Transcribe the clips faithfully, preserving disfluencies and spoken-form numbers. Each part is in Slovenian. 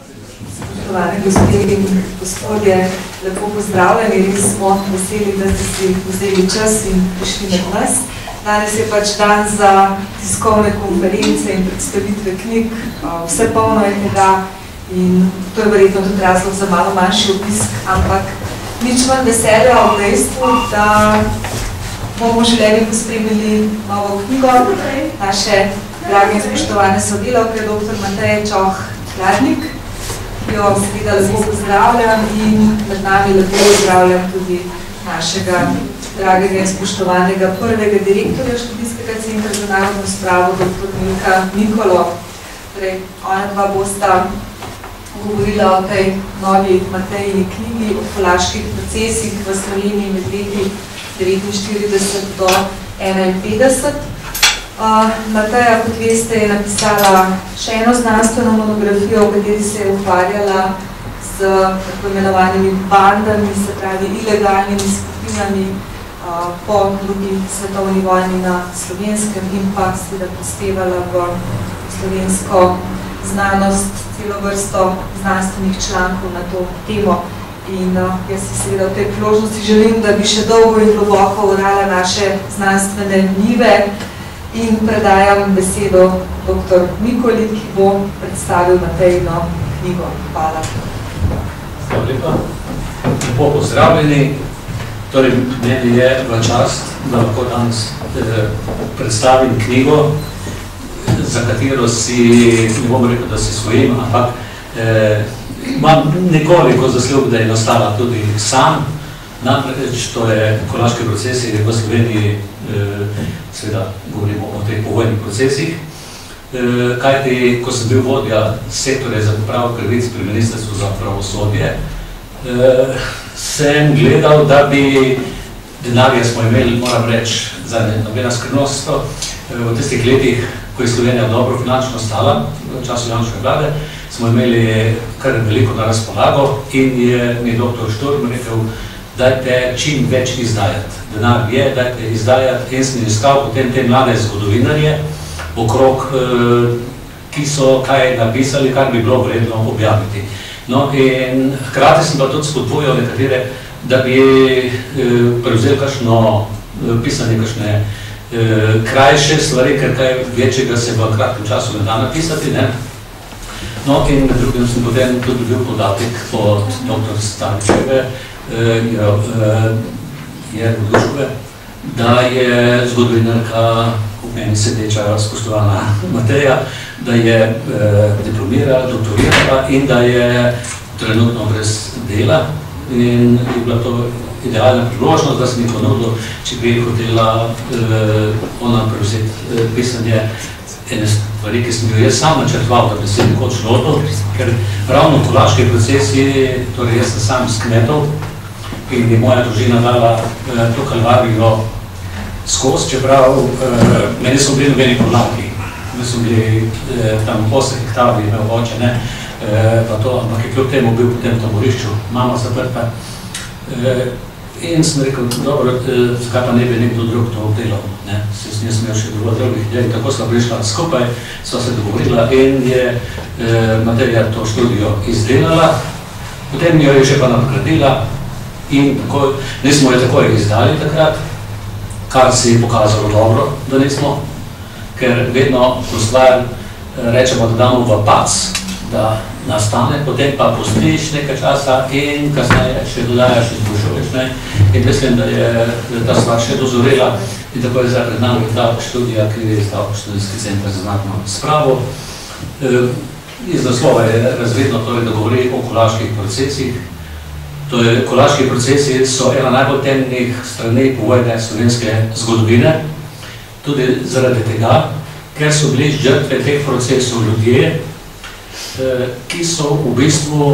Spoštovane gospe in gospodje, lepo pozdravljeni, res smo veseli, da ste si vzeli čas in prišli med nas. Danes je pač dan za tiskovne konference in predstavitve knjig, vse polno je tega in to je verjetno tudi razlog za malo manjši obisk, ampak nič manj veselja ob dejstvu, da bomo želeli pospremili novo knjigo naše drage in spoštovane sodelavke, doktor Mateje Čoh-Hladnik, ki jo seveda lepo pozdravljam in med nami lepo pozdravljam tudi našega dragega in spoštovanega prvega direktorja Študijskega centra za narodno spravo, doktor Milka Mikolo. Torej, ona dva bosta govorila o tej novi Matejini knjigi o kolaških procesih v Sloveniji med leti devetinštirideset do enainpetdeset. Uh, Mateja, kot veste, je napisala še eno znanstveno monografijo, v kateri se je ukvarjala z tako imenovanimi bandami, se pravi ilegalnimi skupinami uh, po drugi svetovni vojni na Slovenskem in pa seveda prispevala v slovensko znanost celo vrsto znanstvenih člankov na to temo. In uh, jaz si seveda v tej priložnosti želim, da bi še dolgo in globoko orala naše znanstvene njive in predajam besedo doktor Mikoli, ki bo predstavil Matejino knjigo. Hvala. Hvala lepa. Lepo pozdravljeni. Torej, meni je v čast, da lahko danes eh, predstavim knjigo, za katero si, ne bom rekel, da si svojim, ampak eh, imam nekoliko zaslug, da je nastala tudi sam. Namreč, to je kolaški procesi v Sloveniji, eh, seveda govorimo o teh povojnih procesih. Eh, kajti, ko sem bil vodja sektorja za popravo krivic pri Ministrstvu za pravosodje, eh, sem gledal, da bi denarje smo imeli, moram reči, za nobena skrivnost, eh, v tistih letih, ko je Slovenija dobro finančno stala, v času Janševe vlade, smo imeli kar veliko na razpolago in je mi doktor Šturm rekel, dajte čim več izdajati. Denar je, dajte izdajati in sem iskal potem te mlade zgodovinarje okrog, ki so kaj napisali, kar bi bilo vredno objaviti. No in hkrati sem pa tudi spodbujal nekatere, da bi prevzeli kakšno pisanje, kakšne krajše stvari, ker kaj večjega se v kratkem času ne da napisati, ne? No in med drugim sem potem tudi bil podatek od doktor Staničeve, je odložbe, da je zgodovinarka v meni sedeča spoštovana Mateja, da je diplomirala, doktorirala in da je trenutno brez dela in je bila to idealna priložnost, da sem ji ponudil, če bi hotela ona prevzeti pisanje ene stvari, ki sem jo jaz sam načrtoval, da bi se nekoč lotil, ker ravno kolaški procesi, torej jaz sem sam s kmetov, in je moja družina dala eh, to kalvarijo skozi, čeprav eh, meni so bili nobeni podlagi. Mi so bili eh, tam osem hektarov, imel oče, ne, eh, pa to, ampak je kljub temu bil potem v taborišču, mama zaprta. Eh, in sem rekel, dobro, eh, zakaj pa ne bi nekdo drug to obdelal, ne, se s njim smel še drugo drugih idej, tako smo prišla skupaj, sva se dogovorila in je eh, Mateja to študijo izdelala, potem jo je še pa nadgradila. In tako, nismo jo takoj izdali takrat, kar se je pokazalo dobro, da nismo, ker vedno to stvar rečemo, da damo v pac, da nastane, potem pa pustiš nekaj časa in kasneje še dodajaš in izboljšuješ, ne. In mislim, da je ta stvar še dozorela in tako je zdaj pred nami ta študija, ki je izdal Študijski center za narodno spravo. Iz naslova je razvidno torej, da govori o kolaških procesih. To je, kolaški procesi so ena najbolj temnih strani povojne slovenske zgodovine, tudi zaradi tega, ker so bili žrtve teh procesov ljudje, ki so v bistvu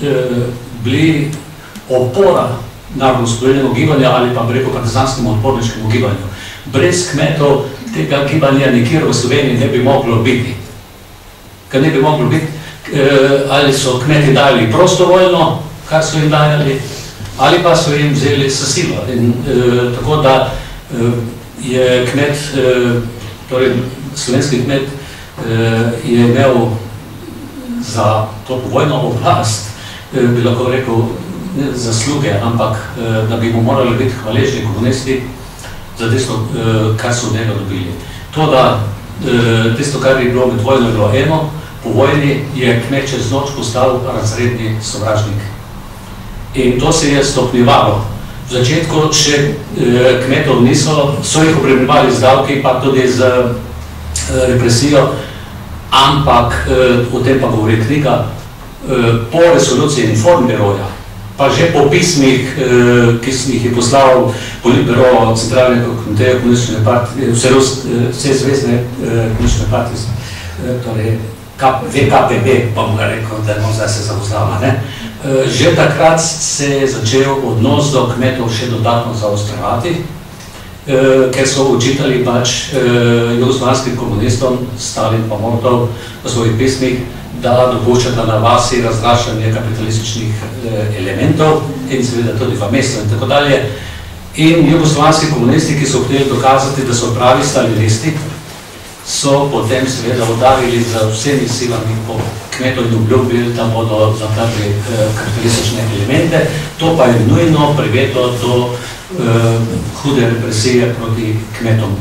bili opora narodno-osvobodilnemu gibanju ali pa preko partizanskemu odporniškemu gibanju. Brez kmetov tega gibanja nikjer v Sloveniji ne bi moglo biti. Ker ne bi moglo biti, ali so kmeti dali prostovoljno, kar so jim dajali, ali pa so jim vzeli s silo. In e, tako da e, je kmet, e, torej slovenski kmet, e, je imel za to povojno oblast, bi lahko rekel, zasluge, ampak da bi mu morali biti hvaležni komunisti za tisto, kar so od njega dobili. To, da tisto, kar je bilo med vojno, je bilo eno, po vojni je kmet čez noč postal razredni sovražnik. In to se je stopnjevalo. V začetku še kmetov niso, so jih obremenjevali z davki, pa tudi z represijo, ampak o tem pa govori knjiga, po resoluciji Informbiroja, pa že po pismih, ki sem jih je poslal Politbiro Centralnega komiteja komunistične partije, vse zvezdne komunistične partije, torej V K P B, pa bom ga rekel, da ne zdaj se zapoznava, ne? Že takrat se je začel odnos do kmetov še dodatno zaostrovati, ker so učitali pač jugoslovanskim komunistom, Stalin pa Molotov v svojih pismih, da dopuščata na vasi razraščanje kapitalističnih elementov in seveda tudi v mestu in tako dalje. In jugoslovanski komunisti, ki so hteli dokazati, da so pravi stalinisti, so potem seveda udarili za vsemi silami po kmetov in obljubili, da bodo zatrli kapitalistične elemente. To pa je nujno privedlo do hude represije proti kmetom.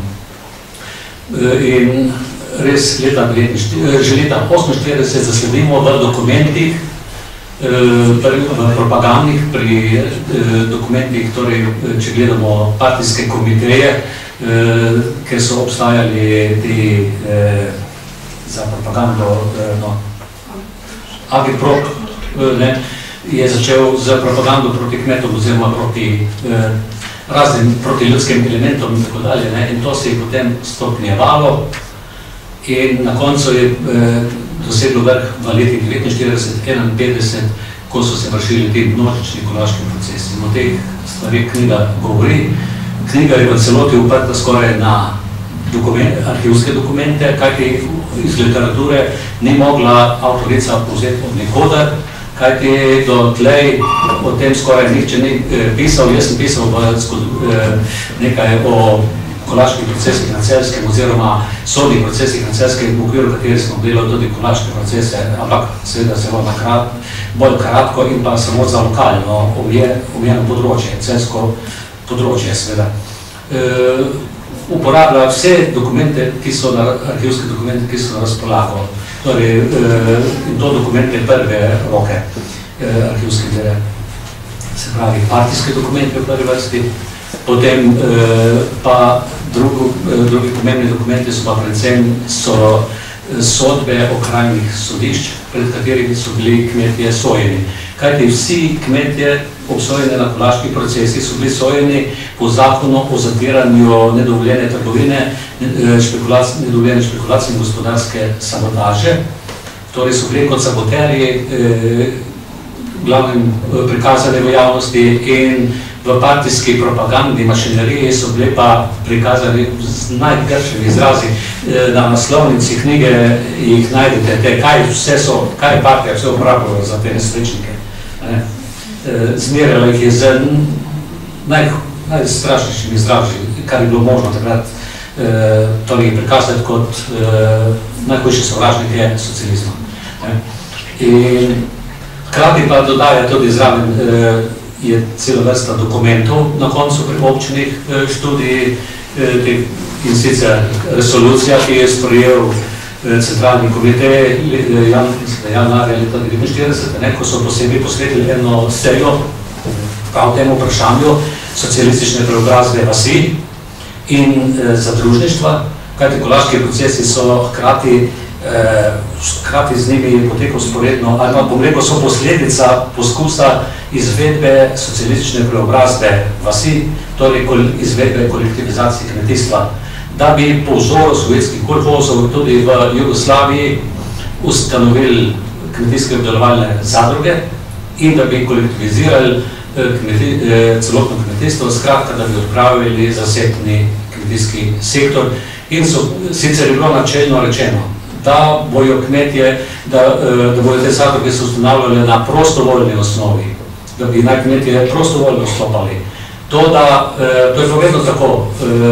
In res leta že leta oseminštirideset zasledimo v dokumentih, v propagandnih, pri dokumentih, torej, če gledamo partijske komiteje, ker so obstajali ti za propagando, no, Agiprop, ne, je začel z propagando proti kmetom oziroma proti raznim protiljudskim elementom in tako dalje, ne, in to se je potem stopnjevalo in na koncu je doseglo vrh v letih devetinštirideset enainpetdeset, ko so se vršili ti množični kolaški procesi. In o teh stvari knjiga govori. Knjiga je v celoti uprta skoraj na arhivske dokumente, kajti iz literature ni mogla avtorica povzeti od nikoder, kajti dotlej o tem skoraj nihče ni pisal. Jaz sem pisal nekaj o kolaških procesih na Celjskem oziroma sodnih procesih na Celjskem, v okviru katerih smo delali tudi kolaške procese, ampak seveda zelo bolj kratko in pa samo za lokalno omejeno področje, celjsko področje seveda. Uporablja vse dokumente, ki so na arhivske dokumente, ki so na razpolago. Torej, in to dokumente prve roke arhivske dele. Se pravi, partijske dokumente v prvi vrsti, potem pa drugi pomembni dokumenti so pa predvsem so sodbe okrajnih sodišč, pred katerimi so bili kmetje sojeni. Kajti vsi kmetje obsojene na kolaških procesih so bili sojeni po zakonu o zatiranju nedovoljene trgovine, nedovoljene špekulacije in gospodarske sabotaže. Torej so bili kot saboterji glavnem prikazane v javnosti in v partijski propagandni mašineriji so bili pa prikazani z najgršimi izrazi. Na naslovnici knjige jih najdete, te, kaj vse so, kaj je partija vse uporabljala za te nesrečnike. Zmerjala jih je z najstrašnejšimi izrazi, kar je bilo možno takrat torej prikazati kot najhujše sovražnike socializma. In hkrati pa dodaja tudi zraven je cela vrsta dokumentov na koncu priobčenih študij in sicer resolucija, ki je sprejel Centralni komitej januarja leta devetinštirideset, ko so posebej posvetili eno sejo prav temu vprašanju socialistične preobrazbe vasi in zadružništva, kajti kolaški procesi so hkrati hkrati z njimi potekal sporedno, ali pa bom rekel, so posledica poskusa izvedbe socialistične preobrazbe vasi, torej izvedbe kolektivizacije kmetijstva, da bi po vzoru sovjetskih kolhozov tudi v Jugoslaviji ustanovili kmetijske obdelovalne zadruge in da bi kolektivizirali celotno kmetijstvo, skratka, da bi odpravili zasebni kmetijski sektor. In so sicer je bilo načelno rečeno, da bojo kmetje, da bojo te zadruge se ustanavljale na prostovoljni osnovi, da bi naj kmetje prostovoljno vstopali. To, da, to je povedno tako,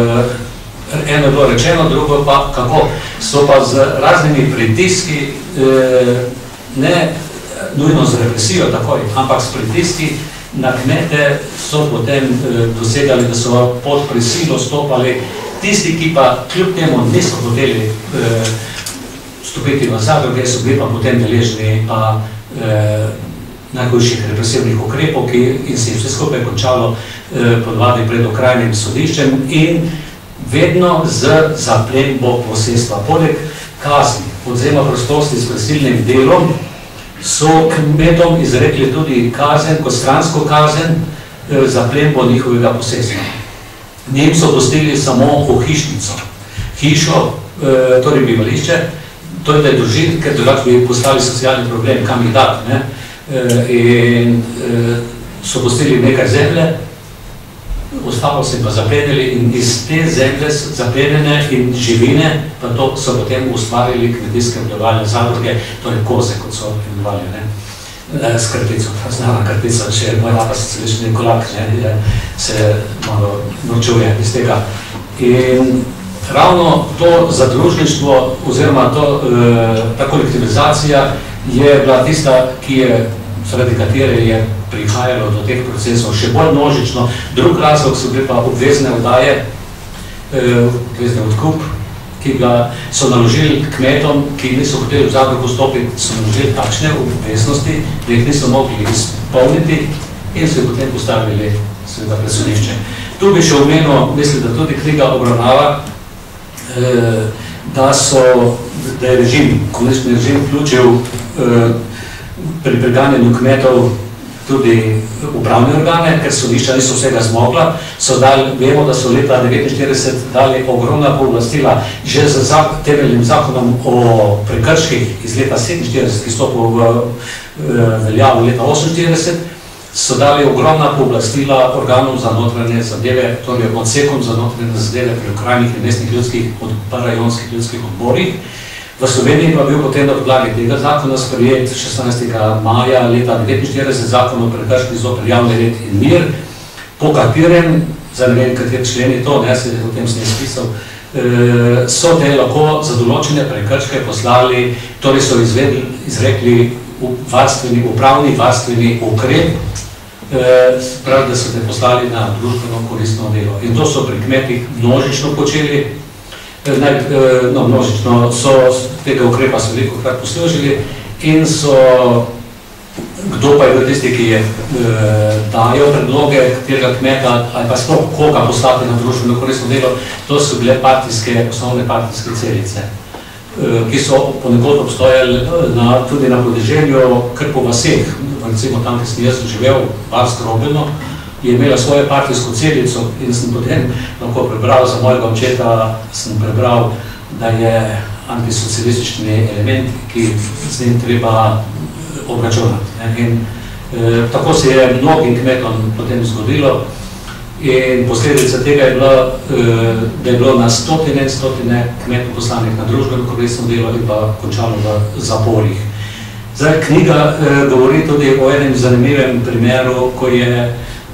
eno je bilo rečeno, drugo pa kako, so pa z raznimi pritiski ne nujno z represijo takoj, ampak s pritiski na kmete so potem eh, dosegali, da so pod prisilo stopali tisti, ki pa kljub temu niso hoteli eh, stopiti v zadruge, so bili pa potem deležni pa eh, najhujših represivnih ukrepov, ki in se je vse skupaj končalo eh, podvadi pred okrajnim sodiščem in vedno z zaplembo posestva. Poleg kazni, odzema prostosti s prisilnim delom, so kmetom izrekli tudi kazen, kot stransko kazen, eh, zaplembo njihovega posestva. Njim so pustili samo ohišnico, hišo, eh, torej bivališče, to je da je družin, ker drugače bi postali socialni problem, kam jih dati, ne? E, in e, so pustili nekaj zemlje, ostalo se pa zaplenili in iz te zemlje zaplenjene in živine, pa to so potem ustvarili kmetijske obdelovalne zadruge, torej koze, kot so imenovali, ne? E, s krpico, znana krpica, še moj napa socialistični kolak, ne, se malo norčuje iz tega. In ravno to zadružništvo oziroma to, e, ta kolektivizacija je bila tista, ki je, sredi katere je prihajalo do teh procesov še bolj množično. Drug razlog so bili pa obvezne oddaje, e, obvezne odkup, ki ga so naložili kmetom, ki niso hoteli v zadrug vstopiti, so naložili takšne obveznosti, da jih niso mogli izpolniti in so jih potem postavili seveda pred sodišče. Tu bi še omenil, mislim, da tudi knjiga obravnava, e, da so, da je režim, komunistični režim vključil eh, pri preganjanju kmetov tudi upravne organe, ker sodišča niso vsega zmogla, so dali, vemo, da so leta devetinštirideset dali ogromna pooblastila že z zak, temeljnim zakonom o prekrških iz leta sedeminštirideset, ki stopil v eh, veljavo leta oseminštirideset, so dali ogromna pooblastila organov za notranje zadeve, torej odsekom za notranje zadeve pri okrajnih in mestnih ljudskih, od parajonskih ljudskih odborih. V Sloveniji pa bil potem na podlagi tega zakona sprejet šestnajstega maja leta devetinštirideset zakon o prekrških zoper javni red in mir, po katerem, za ne vem, kateri členi to, ne, se je potem s njim spisal, e, so te lahko za določene prekrške poslali, torej so izvedli, izrekli varstveni, upravni varstveni ukrep, e, prav, da so te poslali na družbeno koristno delo. In to so pri kmetih množično počeli, e, no, množično so tega ukrepa so veliko krat poslužili in so, kdo pa je bil tisti, ki je e, dajo predloge katerega kmeta ali pa sploh koga poslati na družbeno koristno delo, to so bile partijske, osnovne partijske celice, ki so ponekod obstojali na, tudi na podeželju, kar po vaseh, recimo tam, ki sem jaz živel, Barsk Robino, je imela svojo partijsko celico in sem potem lahko prebral za mojega očeta, sem prebral, da je antisocialistični element, ki z njim treba obračunati. In e, tako se je mnogim kmetom potem zgodilo in posledica tega je bila, e, da je bilo na stotine in stotine kmetov poslanih na družbeno koristno delo in pa končalo v zaporih. Zdaj, knjiga e, govori tudi o enem zanimivem primeru, ko je e,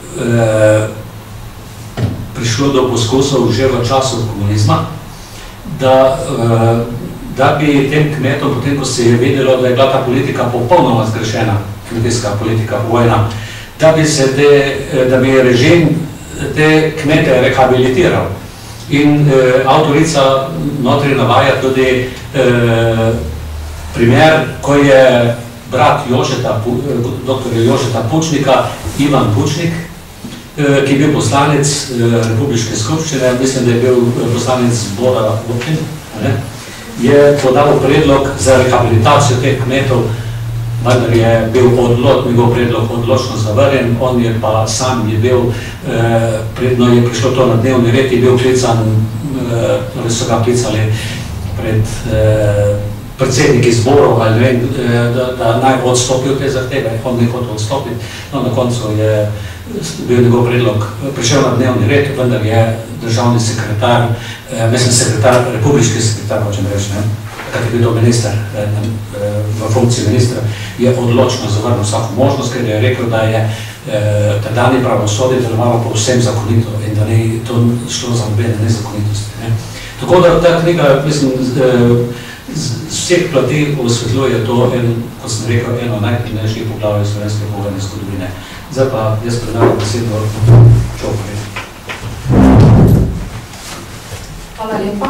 prišlo do poskusov že v času komunizma, da, e, da bi tem kmetom, potem ko se je vedelo, da je bila ta politika popolnoma zgrešena, kmetijska politika, vojna, da bi se te, da bi režim te kmete rehabilitiral. In e, avtorica notri navaja tudi e, primer, ko je brat Jožeta, doktorja Jožeta Pučnika, Ivan Pučnik, e, ki je bil poslanec e, Republiške skupščine, mislim, da je bil poslanec zbora občin, je podal predlog za rehabilitacijo teh kmetov, vendar je bil odlot, njegov predlog odločno zavrnjen, on je pa sam je bil, eh, predno je prišlo to na dnevni red, je bil klican, eh, torej so ga klicali pred eh, predsedniki zborov, ali ne, eh, da, da naj odstopil te zahteve, on ne hotel odstopiti, no na koncu je bil njegov predlog prišel na dnevni red, vendar je državni sekretar, eh, mislim sekretar, republiški sekretar, hočem reči, ne, kar je bil minister, eh, v funkciji ministra, je odločno zavrnil vsako možnost, ker je rekel, da je eh, tedanje pravosodje delovalo povsem zakonito in da ni to šlo za nobene nezakonitosti. Ne. Tako da ta knjiga, mislim, eh, z vseh plati osvetljuje to, en, kot sem rekel, eno najprimernejših poglavij slovenske povojne zgodovine. Zdaj pa jaz predajam besedo Čopri. Hvala lepa.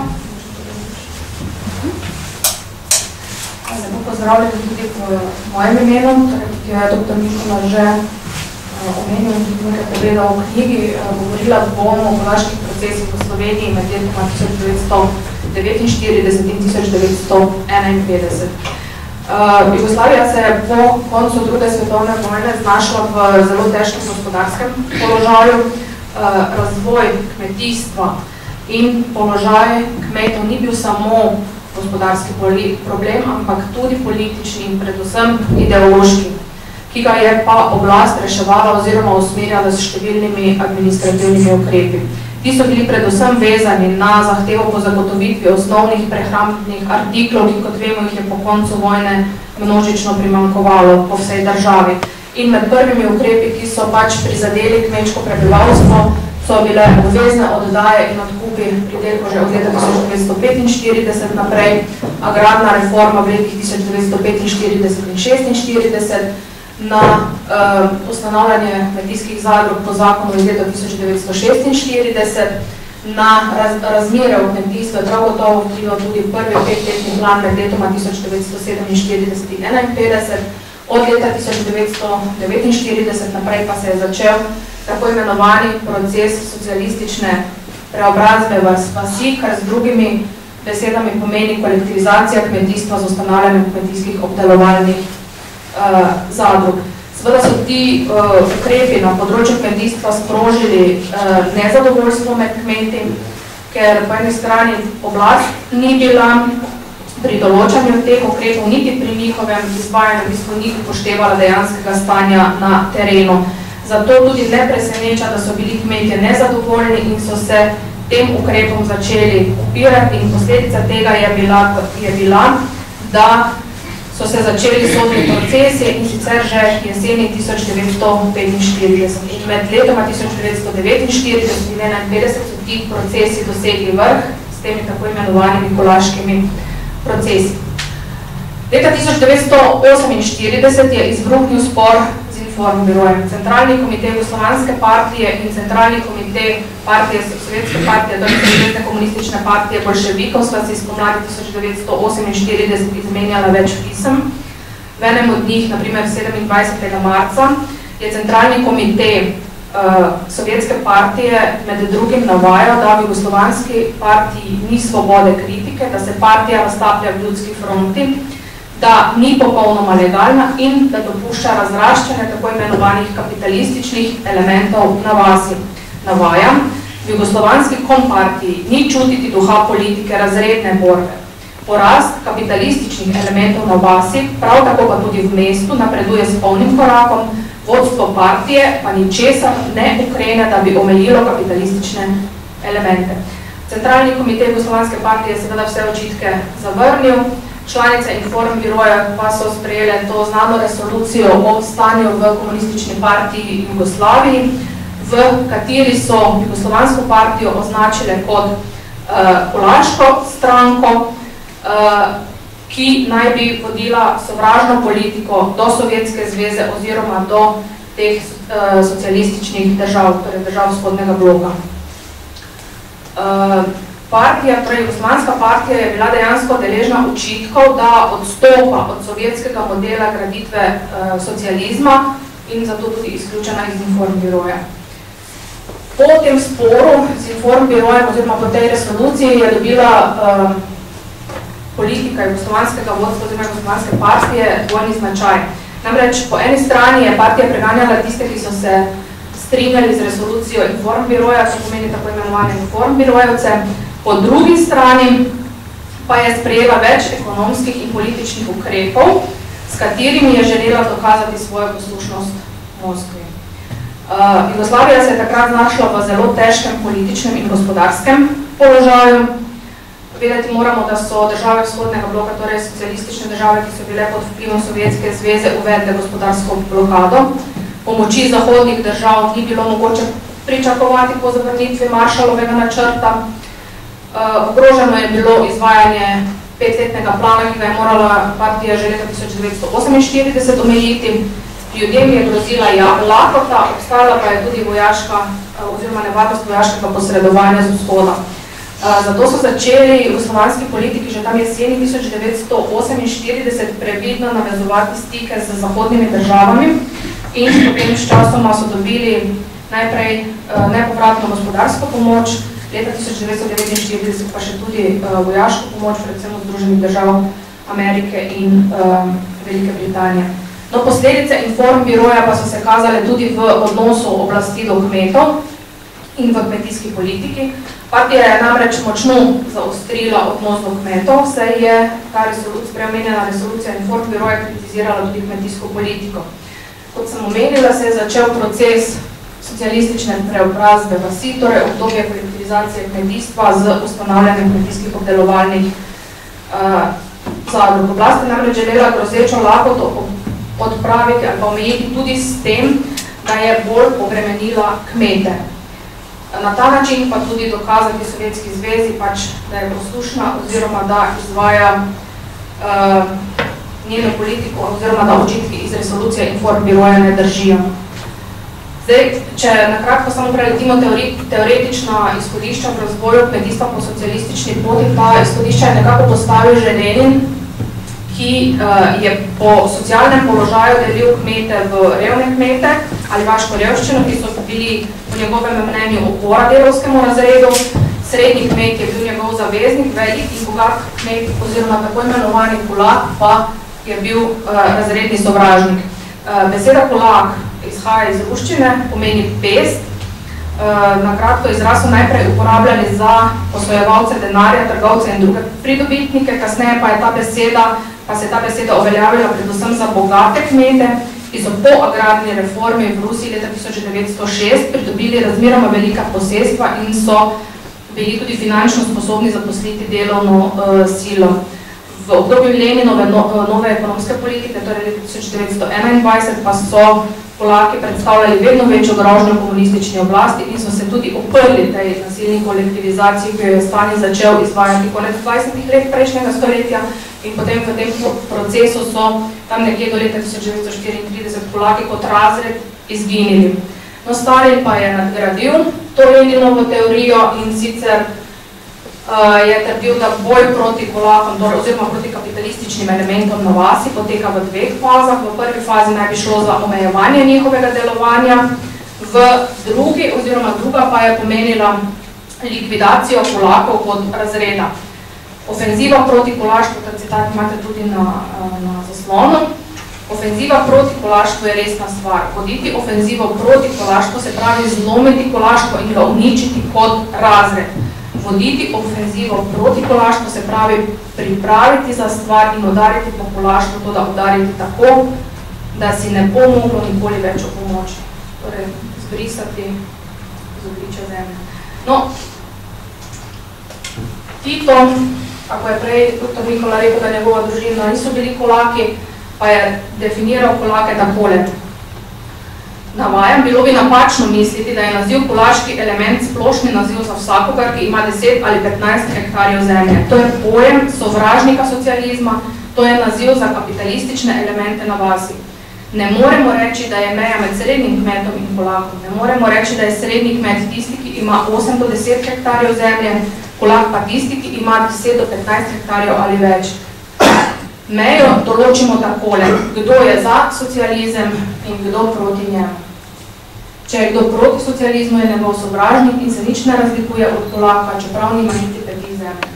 Lepo pozdravljam tudi v mojem imenu, torej kot je doktor Nikola že omenil in tudi nekaj povedal o knjigi. Govorila bom o vojaških procesih v Sloveniji med letoma tisoč devetsto devetinštirideset in tisoč devetsto enainpetdeset. Jugoslavija se je po koncu druge svetovne vojne znašla v zelo težkem gospodarskem položaju. Razvoj kmetijstva in položaj kmetov ni bil samo gospodarski problem, ampak tudi politični in predvsem ideološki, ki ga je pa oblast reševala oziroma usmerjala s številnimi administrativnimi ukrepi. Ti so bili predvsem vezani na zahtevo po zagotovitvi osnovnih prehrambnih artiklov, ki kot vemo jih je po koncu vojne množično primanjkovalo po vsej državi. In med prvimi ukrepi, ki so pač prizadeli kmečko prebivalstvo, so bile obvezne oddaje in odkupi pridelkov že od leta tisoč devetsto petinštirideset naprej, agrarna reforma v letih tisoč devetsto petinštirideset in šestinštirideset, na uh, ustanovljanje kmetijskih zadrug po zakonu iz leta tisoč devetsto šestinštirideset, na raz, razmere v kmetijstvu je prav gotovo vplival tudi prvi petletni plan med letoma tisoč devetsto sedeminštirideset in enainpetdeset. Od leta tisoč devetsto devetinštirideset naprej pa se je začel tako imenovani proces socialistične preobrazbe vasi, kar z drugimi besedami pomeni kolektivizacija kmetijstva z ustanavljanjem kmetijskih obdelovalnih uh, zadrug. Seveda so ti uh, ukrepi na področju kmetijstva sprožili uh, nezadovoljstvo med kmeti, ker po eni strani oblast ni bila pri določanju teh ukrepov, niti pri njihovem izvajanju, v bistvu ni upoštevala dejanskega stanja na terenu. Zato tudi ne preseneča, da so bili kmetje nezadovoljni in so se tem ukrepom začeli upirati in posledica tega je bila, je bila, da so se začeli sodni procesi in sicer že jeseni tisoč devetsto petinštirideset. In med letoma tisoč devetsto devetinštirideset in enainpetdeset so ti procesi dosegli vrh s temi tako imenovanimi kolaškimi procesi. Leta tisoč devetsto oseminštirideset je izbruhnil spor z Informbirojem. Centralni komitej Jugoslovanske partije in Centralni komitej partije Sovjetske partije, torej Sovjetske komunistične partije bolševikov, sta si spomladi tisoč devetsto oseminštirideset izmenjala več pisem. V enem od njih, na primer sedemindvajsetega marca, je Centralni komitej uh, Sovjetske partije med drugim navajal, da v Jugoslovanski partiji ni svobode kritike, da se partija raztaplja v ljudski fronti, da ni popolnoma legalna in da dopušča razraščanje tako imenovanih kapitalističnih elementov na vasi. Navajam, v jugoslovanski kompartiji ni čutiti duha politike razredne borbe. Porast kapitalističnih elementov na vasi, prav tako pa tudi v mestu, napreduje s polnim korakom, vodstvo partije pa ničesar ne ukrene, da bi omejilo kapitalistične elemente. Centralni komitej Jugoslovanske partije je seveda vse očitke zavrnil, članice Informbiroja pa so sprejele to znano resolucijo o stanju v komunistični partiji Jugoslaviji, v kateri so Jugoslovansko partijo označile kot uh, kolaško stranko, uh, ki naj bi vodila sovražno politiko do Sovjetske zveze oziroma do teh uh, socialističnih držav, torej držav vzhodnega bloka. Uh, Partija, torej Jugoslovanska partija je bila dejansko deležna očitkov, da odstopa od sovjetskega modela graditve e, socializma in zato tudi izključena iz Informbiroja. Po tem sporu z Informbirojem oziroma po tej resoluciji je dobila e, politika jugoslovanskega vodstva oziroma Jugoslovanske partije dvojni značaj. Namreč po eni strani je partija preganjala tiste, ki so se strinjali z resolucijo Informbiroja, to pomeni tako imenovane Informbirojevce. Po drugi strani pa je sprejela več ekonomskih in političnih ukrepov, s katerimi je želela dokazati svojo poslušnost Moskvi. Uh, Jugoslavija se je takrat znašla v zelo težkem političnem in gospodarskem položaju. Vedeti moramo, da so države vzhodnega bloka, torej socialistične države, ki so bile pod vplivom Sovjetske zveze, uvedle gospodarsko blokado. Pomoči zahodnih držav ni bilo mogoče pričakovati po zavrnitvi Marshallovega načrta. Uh, ogroženo je bilo izvajanje petletnega plana, ki ga je morala partija že leta tisoč devetsto oseminštirideset omejiti. Ljudem je grozila lakota, obstajala pa je tudi vojaška oziroma nevarnost vojaškega posredovanja z vzhoda. Zato so začeli jugoslovanski politiki že tam jeseni tisoč devetsto oseminštirideset previdno navezovati stike z zahodnimi državami in potem s časoma so dobili najprej nepovratno gospodarsko pomoč, leta tisoč devetsto devetinštirideset pa še tudi vojaško pomoč, predvsem od Združenih držav Amerike in Velike Britanije. No, posledice informbiroja pa so se kazale tudi v odnosu oblasti do kmetov in v kmetijski politiki. Partija je namreč močno zaostrila odnos do kmetov, saj je ta spreomenjena resolucija informbiroja kritizirala tudi kmetijsko politiko. Kot sem omenila, se je začel proces socialistične preobrazbe vasi, torej obdobje kolektivizacije kmetijstva z ustanavljanjem kmetijskih obdelovalnih uh, zadrug. Oblast je namreč želela grozečo lakoto odpraviti ali pa omejiti tudi s tem, da je bolj obremenila kmete. Na ta način pa tudi dokazati Sovjetski zvezi, pač, da je poslušna oziroma da izvaja uh, njeno politiko oziroma da očitki iz resolucije informbiroja ne držijo. Zdaj, če nakratko samo preletimo teori, teoretična izhodišča v razvoju kmetijstva po socialistični poti, ta izhodišča je nekako postavil že Lenin, ki uh, je po socialnem položaju delil kmete v revne kmete ali vaško revščino, ki so bili v njegovem mnenju opora delovskemu razredu. Srednji kmet je bil njegov zaveznik, velik in bogat kmet oziroma tako imenovani kulak pa je bil uh, razredni sovražnik. Uh, beseda kulak izhaja iz ruščine, pomeni pest. Uh, na kratko izraz so najprej uporabljali za posojevalce denarja, trgovce in druge pridobitnike, kasneje pa je ta beseda pa se je ta beseda uveljavila predvsem za bogate kmete, ki so po agrarni reformi v Rusiji leta tisoč devetsto šest pridobili razmeroma velika posestva in so bili tudi finančno sposobni zaposliti delovno uh, silo. V obdobju Leninove no, nove ekonomske politike, torej leta tisoč devetsto enaindvajset, pa so Polaki predstavljali vedno večjo grožnjo komunistični oblasti in so se tudi oprli tej nasilni kolektivizaciji, ki jo je Stalin začel izvajati konec dvajsetih let prejšnjega stoletja in potem v tem procesu so tam nekje do leta tisoč devetsto štiriintrideset Polaki kot razred izginili. No, Stalin pa je nadgradil to Leninovo teorijo in sicer Uh, je trdil, da boj proti kolakom, oziroma proti kapitalističnim elementom na vasi poteka v dveh fazah. V prvi fazi naj bi šlo za omejevanje njihovega delovanja, v drugi oziroma druga pa je pomenila likvidacijo kolakov kot razreda. Ofenziva proti kolaštvu, ta citat imate tudi na, na zaslonu. Ofenziva proti kolaštvu je resna stvar. Voditi ofenzivo proti kolaštvu se pravi zlomiti kolaštvo in ga uničiti kot razred. Voditi ofenzivo proti kolaštvu se pravi pripraviti za stvar in udariti po kolaštvu, to da udariti tako, da si ne bo moglo nikoli več o pomoči. Torej, zbrisati z obličja zemlje. No, Tito, ako je prej doktor Mikola rekel, da njegova družina niso bili kolaki, pa je definiral kolake takole. Navajam, bilo bi napačno misliti, da je naziv kolaški element splošni naziv za vsakogar, ki ima deset ali petnajst hektarjev zemlje. To je pojem sovražnika socializma, to je naziv za kapitalistične elemente na vasi. Ne moremo reči, da je meja med srednjim kmetom in kolakom. Ne moremo reči, da je srednji kmet tisti, ki ima osem do deset hektarjev zemlje, kolak pa tisti, ki ima deset do petnajst hektarjev ali več. Mejo določimo takole, kdo je za socializem in kdo proti njemu. Če je kdo proti socializmu, je njegov sovražnik in se nič ne razlikuje od kolaka, čeprav nima niti peti zemlje.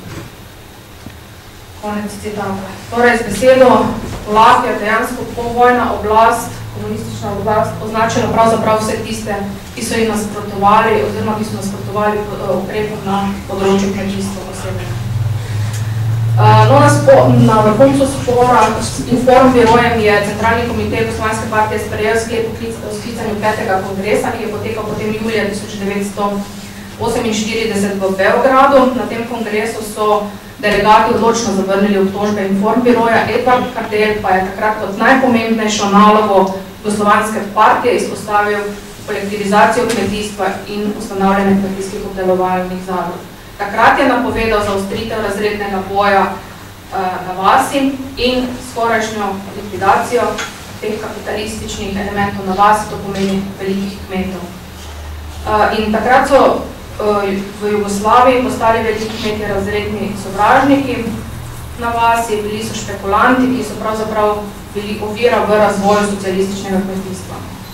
Konec citata. Torej, z besedo kolak je dejansko povojna oblast, komunistična oblast, označena pravzaprav vse tiste, ki so jih nasprotovali oziroma ki so nasprotovali ukrepom na področju kmetijstva posebej. No, na, spo, na vrhuncu spora s informbirojem je Centralni komitej Jugoslovanske partije sprejel sklep o sklicanju petega kongresa, ki je potekal potem julija tisoč devetsto oseminštirideset v Beogradu. Na tem kongresu so delegati odločno zavrnili obtožbe informbiroja. Edvard Kardelj pa je takrat kot najpomembnejšo nalogo Jugoslovanske partije izpostavil kolektivizacijo kmetijstva in ustanavljanje kmetijskih obdelovalnih zadrug. Takrat je napovedal zaostritev razrednega boja na vasi in skorajšnjo likvidacijo teh kapitalističnih elementov na vasi, to pomeni velikih kmetov. In takrat so v Jugoslaviji postali veliki kmetje razredni sovražniki na vasi, bili so špekulanti, ki so pravzaprav bili ovira v razvoju socialističnega kmetijstva.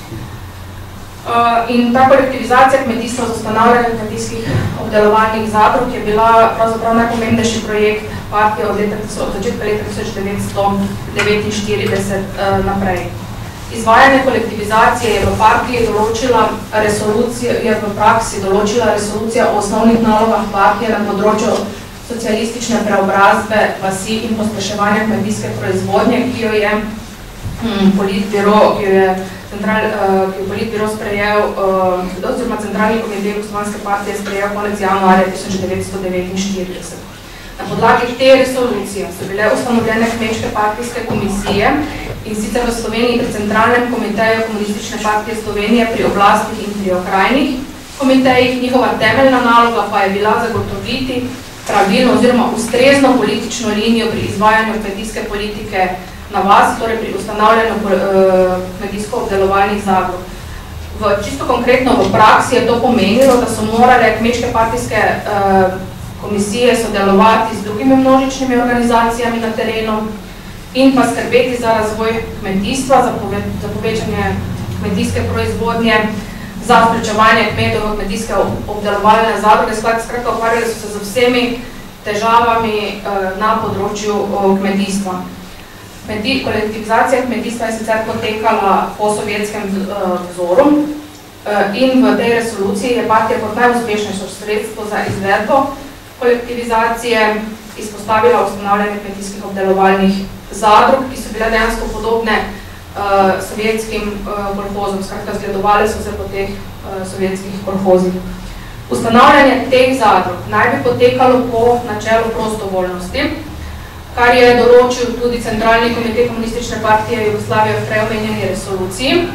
In ta kolektivizacija kmetijstva z ustanavljanjem kmetijskih obdelovalnih zadrug je bila pravzaprav najpomembnejši projekt partije od, leta, od začetka leta tisoč devetsto devetinštirideset naprej. Izvajanje kolektivizacije je v partiji določila resolucija, je v praksi določila resolucija o osnovnih nalogah partije na področju socialistične preobrazbe vasi in pospeševanja kmetijske proizvodnje, ki jo je hm, politbiro, ki jo je Central, ki je politbiro sprejel, oziroma Centralni komitej Jugoslovanske partije sprejel konec januarja tisoč devetsto devetinštirideset. Na podlagi te resolucije so bile ustanovljene kmečke partijske komisije in sicer v Sloveniji pri Centralnem komiteju Komunistične partije Slovenije pri oblastih in pri okrajnih komitejih. Njihova temeljna naloga pa je bila zagotoviti pravilno oziroma ustrezno politično linijo pri izvajanju kmetijske politike na vasi, torej pri ustanavljanju kmetijsko-obdelovalnih zadrug. V, čisto konkretno v praksi je to pomenilo, da so morale kmečke partijske uh, komisije sodelovati z drugimi množičnimi organizacijami na terenu in pa skrbeti za razvoj kmetijstva, za, pove, za povečanje kmetijske proizvodnje, za vključevanje kmetov v kmetijske obdelovalne zadruge. Skratka, ukvarjali so se z vsemi težavami uh, na področju uh, kmetijstva. Kolektivizacija kmetijstva je sicer potekala po sovjetskem vzoru in v tej resoluciji je partija kot najuspešnejšo sredstvo za izvedbo kolektivizacije izpostavila ustanavljanje kmetijskih obdelovalnih zadrug, ki so bile dejansko podobne sovjetskim kolhozom, skratka zgledovali so se po teh sovjetskih kolhozih. Ustanavljanje teh zadrug naj bi potekalo po načelu prostovoljnosti, kar je določil tudi Centralni komitej Komunistične partije Jugoslavije v preomenjeni resoluciji.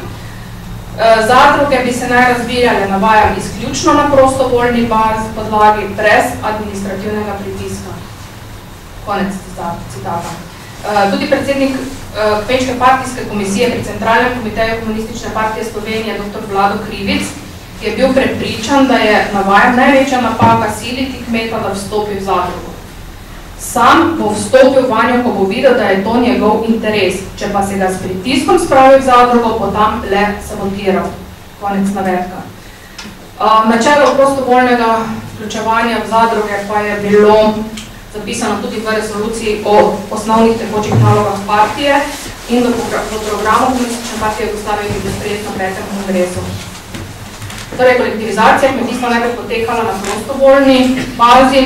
Zadruge bi se naj razvijale, navajam, izključno na prostovoljni bazi podlagi brez administrativnega pritiska. Konec citata. Tudi predsednik kmečke partijske komisije pri Centralnem komiteju Komunistične partije Slovenije, doktor Vlado Krivic, je bil prepričan, da je, navajam, največja napaka siliti kmeta, da vstopi v zadrugo. Sam bo vstopil vanjo, ko bo videl, da je to njegov interes. Če pa se ga s pritiskom spravi v zadrugo, bo tam le sabotiral. Konec navedka. Načelo prostovoljnega vključevanja v zadruge pa je bilo zapisano tudi v resoluciji o osnovnih tekočih nalogah partije in v programu Komunistične partije Jugoslavije, ki je bil sprejet na petem kongresu. Torej, kolektivizacija kmetijstva najprej potekala na prostovoljni bazi.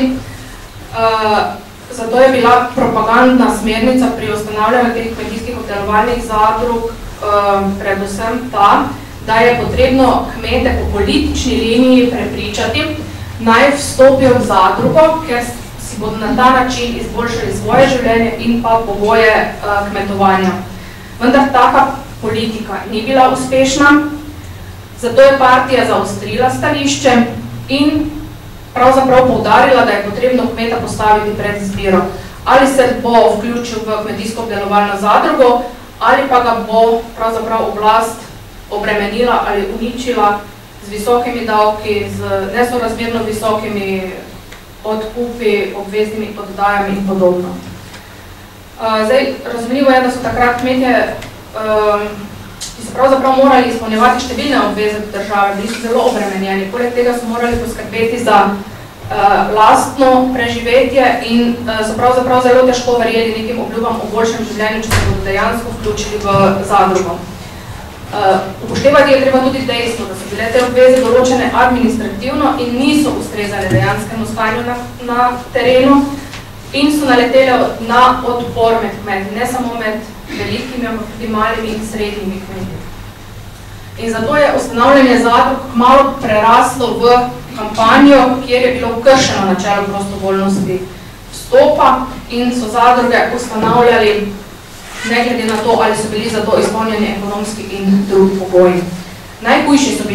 Zato je bila propagandna smernica pri ustanavljanju teh kmetijskih obdelovalnih zadrug predvsem ta, da je potrebno kmete po politični liniji prepričati, naj vstopijo v zadrugo, ker si bodo na ta način izboljšali svoje življenje in pa pogoje kmetovanja. Vendar taka politika ni bila uspešna, zato je partija zaostrila stališče in pravzaprav poudarila, da je potrebno kmeta postaviti pred izbiro. Ali se bo vključil v kmetijsko obdelovalno zadrugo, ali pa ga bo pravzaprav oblast obremenila ali uničila z visokimi davki, z nesorazmerno visokimi odkupi, obveznimi oddajami in podobno. Zdaj, razumljivo je, da so takrat kmetje, ki so pravzaprav morali izpolnjevati številne obveze države, bili so zelo obremenjeni. Poleg tega so morali poskrbeti za uh, lastno preživetje in uh, so pravzaprav zelo težko verjeli nekim obljubam o boljšem življenju, če se bodo dejansko vključili v zadrugo. Uh, upoštevati je treba tudi dejstvo, da so bile te obveze določene administrativno in niso ustrezale dejanskemu stanju na, na terenu in so naletele na odpor med kmeti, ne samo med velikimi, ampak tudi malimi in srednjimi kmeti. In zato je ustanavljanje zadrug kmalu preraslo v kampanjo, kjer je bilo kršeno načelo prostovoljnosti vstopa in so zadruge ustanavljali ne glede na to, ali so bili za to izpolnjeni ekonomski in drugi pogoji. Najhujši so bili pritiski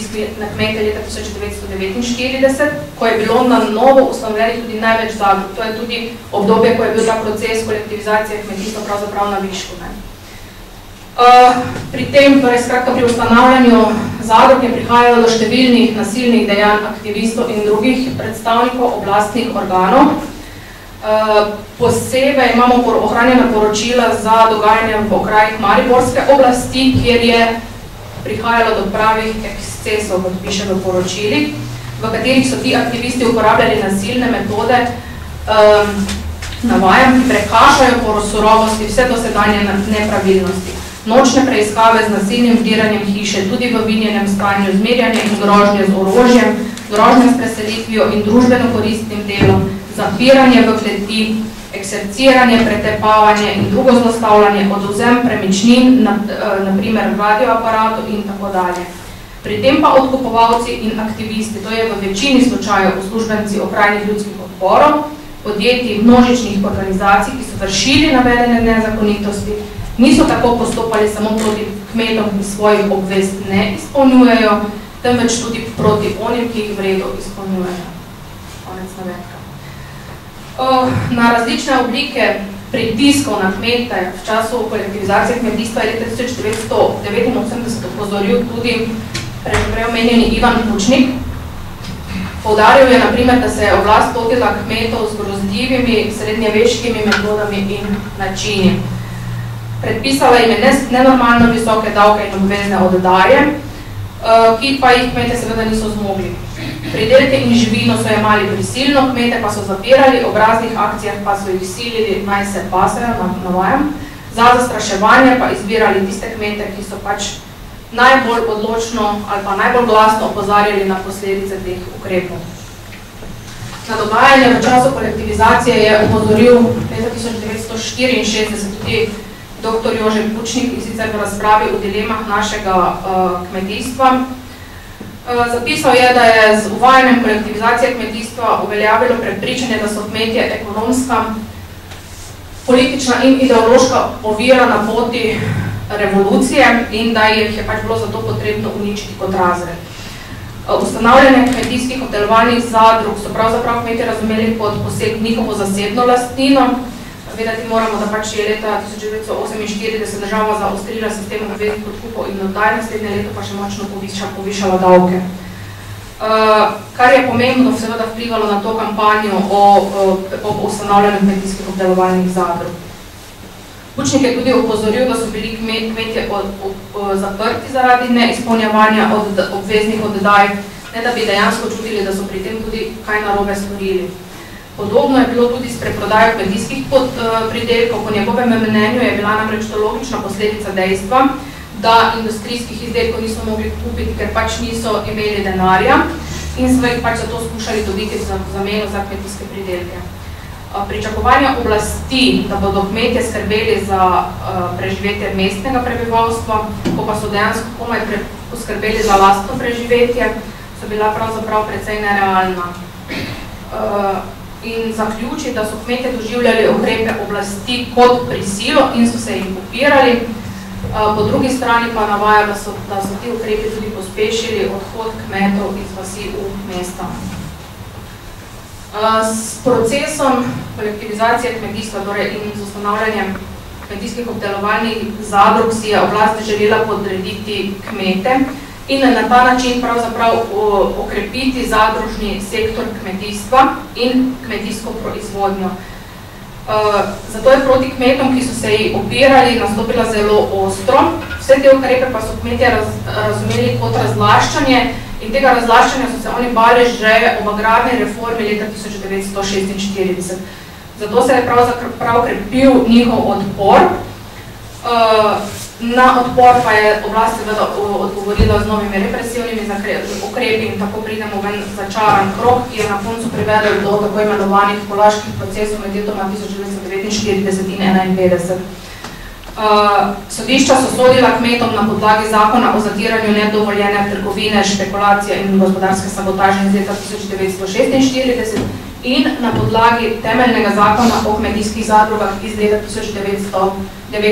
na kmete leta tisoč devetsto devetinštirideset, ko je bilo na novo ustanovljenih tudi največ zadrug. To je tudi obdobje, ko je bil ta proces kolektivizacije kmetijstva pravzaprav na višku. Uh, pri tem, torej skratka pri ustanavljanju zadrug je prihajalo do številnih nasilnih dejanj aktivistov in drugih predstavnikov oblastnih organov. Uh, posebej imamo ohranjena poročila za dogajanje v okrajih Mariborske oblasti, kjer je prihajalo do pravih ekscesov, kot piše v poročilih, v katerih so ti aktivisti uporabljali nasilne metode, um, navajam, ki prekašajo po surovosti vse dosedanje nepravilnosti. Nočne preiskave z nasilnim vdiranjem hiše, tudi v vinjenem stanju, zmerjanje in grožnje z orožjem, grožnje s preselitvijo in družbeno koristnim delom, zapiranje v kleti, ekserciranje, pretepavanje in drugo zlostavljanje, odvzem premičnin, na, na primer radioaparatu in tako dalje. Pri tem pa odkupovalci in aktivisti, to je v večini slučajev uslužbenci okrajnih ljudskih odborov, podjetij, množičnih organizacij, ki so vršili navedene nezakonitosti, niso tako postopali samo proti kmetom, ki svojih obvez ne izpolnjujejo, temveč tudi proti onim, ki jih vredo izpolnjujejo. Konec navedka. Na različne oblike pritiskov na kmete v času kolektivizacije kmetijstva je leta tisoč devetsto devetinosemdeset opozoril tudi prej omenjeni Ivan Pučnik. Poudaril je, na primer, da se je oblast lotila kmetov z grozljivimi srednjeveškimi metodami in načini. Predpisala jim je nenormalno visoke davke in obvezne oddaje, ki pa jih kmete seveda niso zmogli. Pridelke in živino so jemali prisilno, kmete pa so zapirali, ob raznih akcijah pa so jih silili, naj se pasejo, navajam, za zastraševanje pa izbirali tiste kmete, ki so pač najbolj odločno ali pa najbolj glasno opozarjali na posledice teh ukrepov. Na dogajanje v času kolektivizacije je opozoril leta tisoč devetsto štiriinšestdeset tudi doktor Jože Pučnik, in sicer v razpravi o dilemah našega uh, kmetijstva. Zapisal je, da je z uvajanjem kolektivizacije kmetijstva uveljavilo prepričanje, da so kmetje ekonomska, politična in ideološka ovira na poti revolucije in da jih je pač bilo zato potrebno uničiti kot razred. Ustanavljanje kmetijskih obdelovalnih zadrug so pravzaprav kmetje razumeli kot poseg njihovo zasebno lastnino. Vedeti moramo, da pač je leta tisoč devetsto oseminštirideset država zaostrila sistem obveznih odkupov in oddaj, naslednje leto pa še močno povišala davke. Uh, kar je pomembno seveda vplivalo na to kampanjo o, o, o ustanavljanju kmetijskih obdelovalnih zadrug. Pučnik je tudi opozoril, da so bili kmet, kmetje od, od, od, zaprti zaradi neizpolnjevanja od, obveznih oddaj, ne da bi dejansko čutili, da so pri tem tudi kaj narobe storili. Podobno je bilo tudi s preprodajo kmetijskih pridelkov. Po njegovem mnenju je bila namreč to logična posledica dejstva, da industrijskih izdelkov niso mogli kupiti, ker pač niso imeli denarja in so jih pač zato skušali dobiti za zameno za kmetijske pridelke. Pričakovanja oblasti, da bodo kmetje skrbeli za preživetje mestnega prebivalstva, ko pa so dejansko komaj poskrbeli za lastno preživetje, so bila pravzaprav precej nerealna. In zaključi, da so kmetje doživljali ukrepe oblasti kot prisilo in so se jih upirali. Po drugi strani pa navaja, da so, da so ti ukrepi tudi pospešili odhod kmetov iz vasi v mesta. S procesom kolektivizacije kmetijstva, torej in z ustanavljanjem kmetijskih obdelovalnih zadrug si je oblast želela podrediti kmete in na ta način pravzaprav okrepiti zadružni sektor kmetijstva in kmetijsko proizvodnjo. Zato je proti kmetom, ki so se ji upirali, nastopila zelo ostro. Vse te ukrepe pa so kmetje raz, razumeli kot razlaščanje in tega razlaščanja so se oni bali že ob agrarni reformi leta tisoč devetsto šestinštirideset. Zato se je pravzaprav krepil njihov odpor. Na odpor pa je oblast seveda odgovorila z novimi represivnimi ukrepi in tako pridemo ven začaran krog, ki je na koncu privedel do tako imenovanih polaških procesov med letoma tisoč devetsto devetinštirideset in enainpetdeset. Sodišča so sodila kmetom na podlagi zakona o zatiranju nedovoljene trgovine, špekulacije in gospodarske sabotaže iz leta tisoč devetsto šestinštirideset in na podlagi temeljnega zakona o kmetijskih zadrugah iz leta tisoč devetsto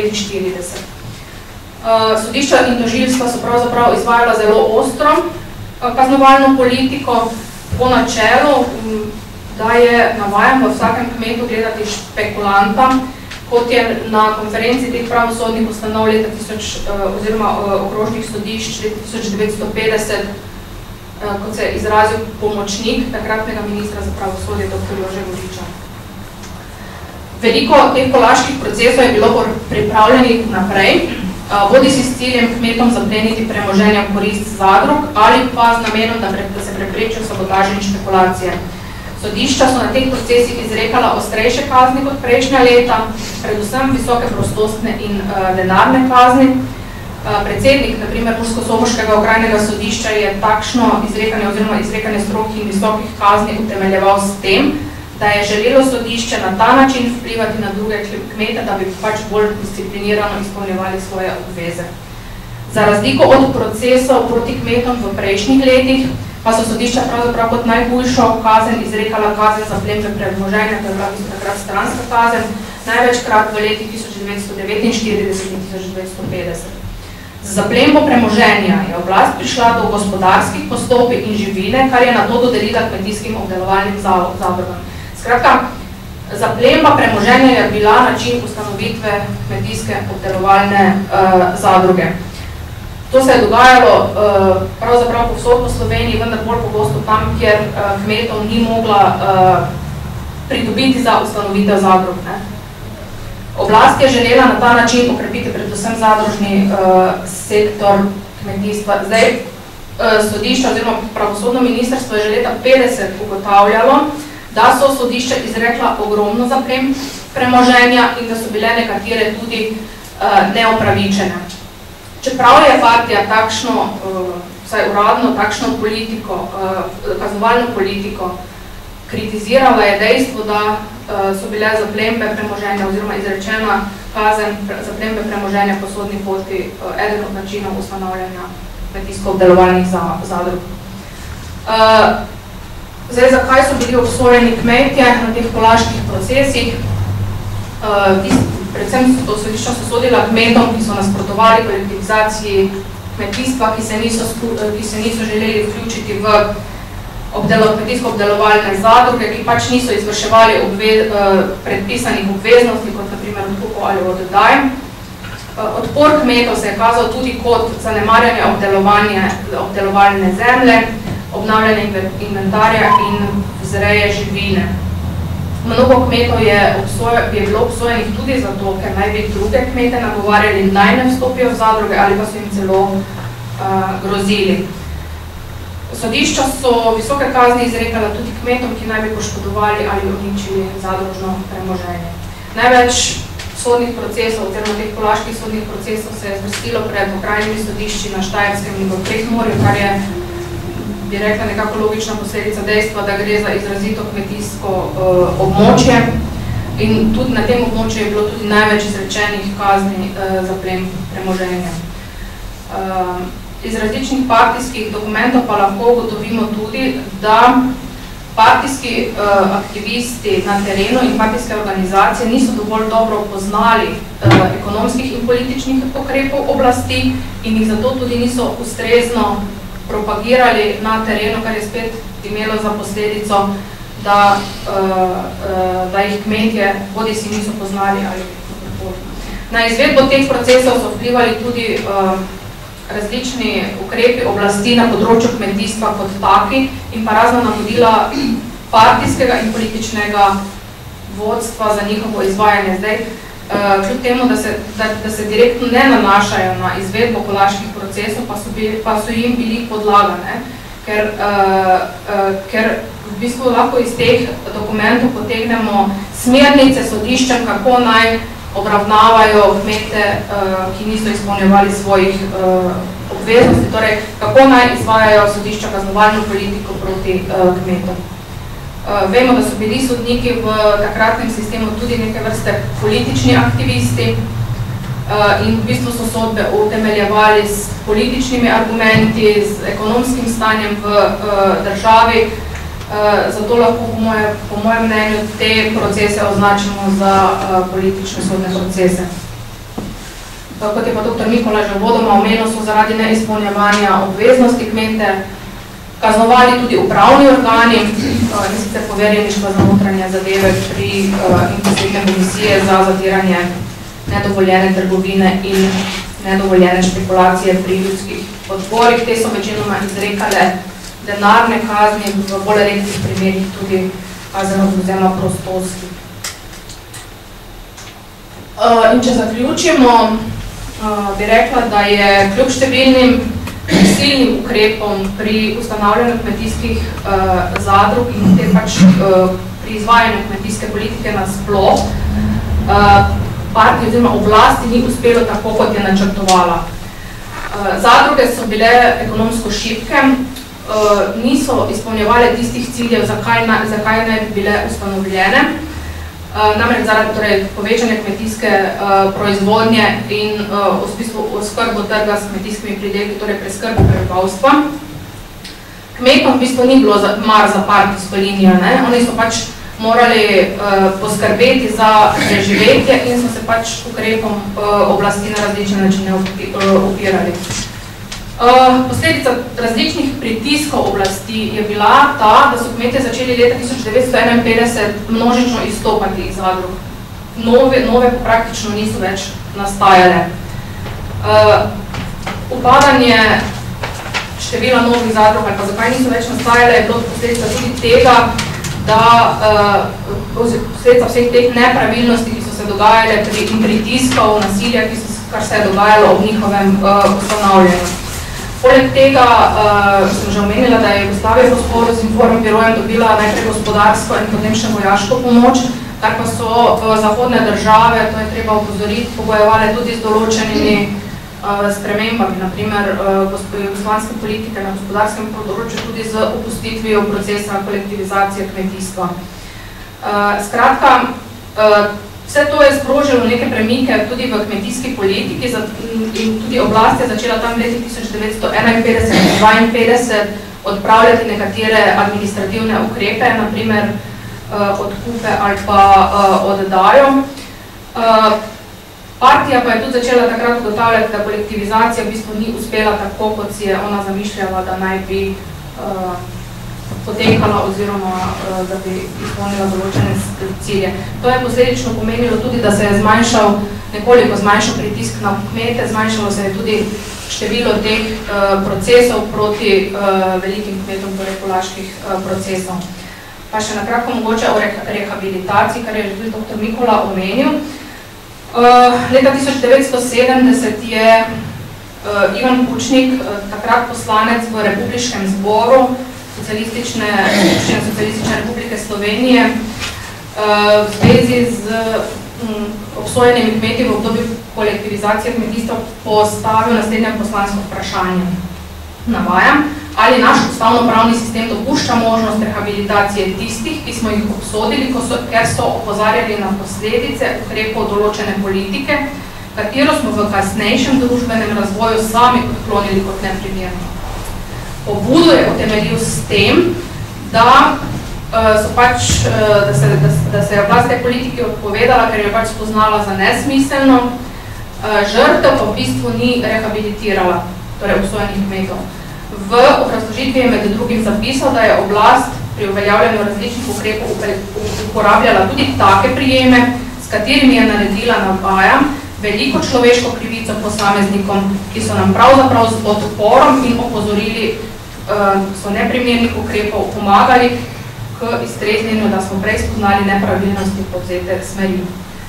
devetinštirideset. Sodišča in tožilstva so pravzaprav izvajala zelo ostro kaznovalno politiko po načelu, da je navajam v vsakem kmetu gledati špekulanta, kot je na konferenci teh pravosodnih ustanov leta tisoč, oziroma okrožnih sodišč leta tisoč devetsto petdeset, kot se je izrazil pomočnik takratnega ministra za pravosodje doktor Jože Goriča. Veliko teh kolaških procesov je bilo pripravljenih naprej, bodi si s ciljem kmetom zapleniti premoženja v korist zadrug ali pa z namenom, da se preprečijo sabotaže in špekulacije. Sodišča so na teh procesih izrekala ostrejše kazni kot prejšnja leta, predvsem visoke prostostne in denarne kazni. Predsednik, na primer, Mursko-Soboškega okrajnega sodišča je takšno izrekanje oziroma izrekanje strogih in visokih kazni utemeljeval s tem, da je želelo sodišče na ta način vplivati na druge kmete, da bi pač bolj disciplinirano izpolnjevali svoje obveze. Za razliko od procesov proti kmetom v prejšnjih letih, pa so sodišča pravzaprav kot najhujšo kazen izrekala kazen za plembe premoženja, to je bila takrat stranska kazen, največkrat v letih tisoč devetsto devetinštirideset in tisoč devetsto petdeset. Z zaplembo premoženja je oblast prišla do gospodarskih postopkov in živine, kar je nato dodelila kmetijskim obdelovalnim zadrugam. Skratka, zaplemba premoženja je bila način ustanovitve kmetijske obdelovalne uh, zadruge. To se je dogajalo uh, pravzaprav povsod po Sloveniji, vendar bolj pogosto tam, kjer uh, kmetov ni mogla uh, pridobiti za ustanovitev zadrug. Ne? Oblast je želela na ta način okrepiti predvsem zadružni uh, sektor kmetijstva. Zdaj, uh, sodišče oziroma pravosodno ministrstvo je že leta petdeset ugotavljalo, da so sodišča izrekla ogromno zaplem premoženja in da so bile nekatere tudi uh, neopravičene. Čeprav je partija takšno, uh, vsaj uradno, takšno politiko, uh, kaznovalno politiko kritizirala, je dejstvo, da uh, so bile zaplembe premoženja oziroma izrečena kazen zaplembe premoženja po sodni poti uh, eden od načinov ustanavljanja kmetijsko-obdelovalnih zadrug. Uh, Zdaj, zakaj so bili obsojeni kmetje na teh kolaških procesih? Uh, predvsem so sodišča so sodila kmetom, ki so nasprotovali kolektivizaciji kmetijstva, ki se niso, ki se niso želeli vključiti v obdelo, kmetijsko-obdelovalne zadruge, ki pač niso izvrševali obve, uh, predpisanih obveznosti, kot na primer odkupu ali oddaj. Uh, odpor kmetov se je kazal tudi kot zanemarjanje obdelovalne zemlje, obnavljanje inventarja in vzreje živine. Mnogo kmetov je, obsoj, je bilo obsojenih tudi zato, ker naj bi druge kmete nagovarjali naj ne vstopijo v zadruge ali pa so jim celo uh, grozili. Sodišča so visoke kazni izrekala tudi kmetom, ki naj bi poškodovali ali uničili zadružno premoženje. Največ sodnih procesov, oziroma teh kolaških sodnih procesov se je zvrstilo pred okrajnimi sodišči na Štajerskem in v Prekmurju, kar je bi rekla nekako logična posledica dejstva, da gre za izrazito kmetijsko uh, območje in tudi na tem območju je bilo tudi največ izrečenih kazni uh, za plem premoženja. Uh, iz različnih partijskih dokumentov pa lahko ugotovimo tudi, da partijski uh, aktivisti na terenu in partijske organizacije niso dovolj dobro poznali uh, ekonomskih in političnih ukrepov oblasti in jih zato tudi niso ustrezno propagirali na terenu, kar je spet imelo za posledico, da, uh, da jih kmetje bodi si niso poznali ali kako. Na izvedbo teh procesov so vplivali tudi uh, različni ukrepi oblasti na področju kmetijstva kot taki in pa razna navodila partijskega in političnega vodstva za njihovo izvajanje. Zdaj, Uh, kljub temu, da se, da, da se direktno ne nanašajo na izvedbo kolaških procesov, pa so, bili, pa so jim bili podlagane, ker, uh, uh, ker v bistvu lahko iz teh dokumentov potegnemo smernice sodiščem, kako naj obravnavajo kmete, uh, ki niso izpolnjevali svojih uh, obveznosti, torej kako naj izvajajo sodišča kaznovalno politiko proti uh, kmetom. Uh, vemo, da so bili sodniki v takratnem sistemu tudi neke vrste politični aktivisti uh, in v bistvu so sodbe utemeljevali s političnimi argumenti, z ekonomskim stanjem v uh, državi. Uh, zato lahko po, moje, po mojem mnenju te procese označimo za uh, politične sodne procese. Uh, kot je pa doktor Mikola že vodoma omenil, so zaradi neizpolnjevanja obveznosti kmete kaznovali tudi upravni organi, in sicer poverjeništva za notranje zadeve pri in posebne komisije za zatiranje nedovoljene trgovine in nedovoljene špekulacije pri ljudskih odborih. Te so večinoma izrekale denarne kazni, v bolj redkih primerih tudi kazen odvzema prostosti. In če zaključimo, bi rekla, da je kljub številnim silnim ukrepom pri ustanavljanju kmetijskih uh, zadrug in te pač uh, pri izvajanju kmetijske politike nasploh uh, partiji oziroma oblasti ni uspelo tako, kot je načrtovala. Uh, zadruge so bile ekonomsko šibke, uh, niso izpolnjevale tistih ciljev, zakaj, na, zakaj ne bi bile ustanovljene. Uh, namreč zaradi torej, povečanja kmetijske uh, proizvodnje in uh, v smislu oskrbo trga s kmetijskimi pridelki, torej preskrbo prebivalstva. Kmetom v bistvu ni bilo za, mar za partijsko linijo, ne? Oni so pač morali uh, poskrbeti za preživetje in so se pač ukrepom uh, oblasti na različne načine upirali. Uh, posledica različnih pritiskov oblasti je bila ta, da so kmetje začeli leta tisoč devetsto enainpetdeset množično izstopati iz zadrug. Nove, nove pa praktično niso več nastajale. Uh, upadanje števila novih zadrug, ali pa zakaj niso več nastajale, je bilo posledica tudi tega, da uh, posledica vseh teh nepravilnosti, ki so se dogajale pri, in pritiskov, nasilja, ki so, kar se je dogajalo ob njihovem uh, ustanavljanju. Poleg tega uh, sem že omenila, da je Jugoslavija po sporu z Informbirojem dobila najprej gospodarsko in potem še vojaško pomoč, kar pa so uh, zahodne države, to je treba opozoriti, pogojevale tudi z določenimi uh, spremembami, naprimer uh, jugoslovanske politike na gospodarskem področju, tudi z opustitvijo procesa kolektivizacije kmetijstva. Uh, skratka, uh, vse to je sprožilo neke premike tudi v kmetijski politiki in tudi oblast je začela tam leti tisoč devetsto enainpetdeset in dvainpetdeset odpravljati nekatere administrativne ukrepe, naprimer odkupe ali pa oddajo. Partija pa je tudi začela takrat ugotavljati, da kolektivizacija v bistvu ni uspela tako, kot si je ona zamišljala, da naj bi potekala oziroma da bi izpolnila določene cilje. To je posledično pomenilo tudi, da se je zmanjšal, nekoliko zmanjšal pritisk na kmete, zmanjšalo se je tudi število teh uh, procesov proti uh, velikim kmetom, torej kolaških uh, procesov. Pa še nakratko mogoče o rehabilitaciji, kar je že tudi doktor Mikola omenil. Uh, leta tisoč devetsto sedemdeset je uh, Ivan Pučnik, uh, takrat poslanec v Republiškem zboru Socialistične, Socialistične republike Slovenije, v zvezi z obsojenimi kmeti v obdobju kolektivizacije kmetijstva postavil naslednje poslansko vprašanje. Navajam, ali naš ustavno-pravni sistem dopušča možnost rehabilitacije tistih, ki smo jih obsodili, ko so, ker so opozarjali na posledice ukrepov določene politike, katero smo v kasnejšem družbenem razvoju sami odklonili kot neprimerno. Pobudo je utemeljil s tem, da, uh, so pač, uh, da, se, da, da se je oblast te politike odpovedala, ker je pač spoznala za nesmiselno, uh, žrtev pa v bistvu ni rehabilitirala, torej obsojenih kmetov. V obrazložitvi je med drugim zapisal, da je oblast pri uveljavljanju različnih ukrepov uporabljala tudi take prijeme, s katerimi je naredila, navajam, veliko človeško krivico posameznikom, ki so nam pravzaprav z odporom in opozorili, so neprimernih ukrepov pomagali k iztreznjenju, da smo prej spoznali nepravilnosti povzete smeri.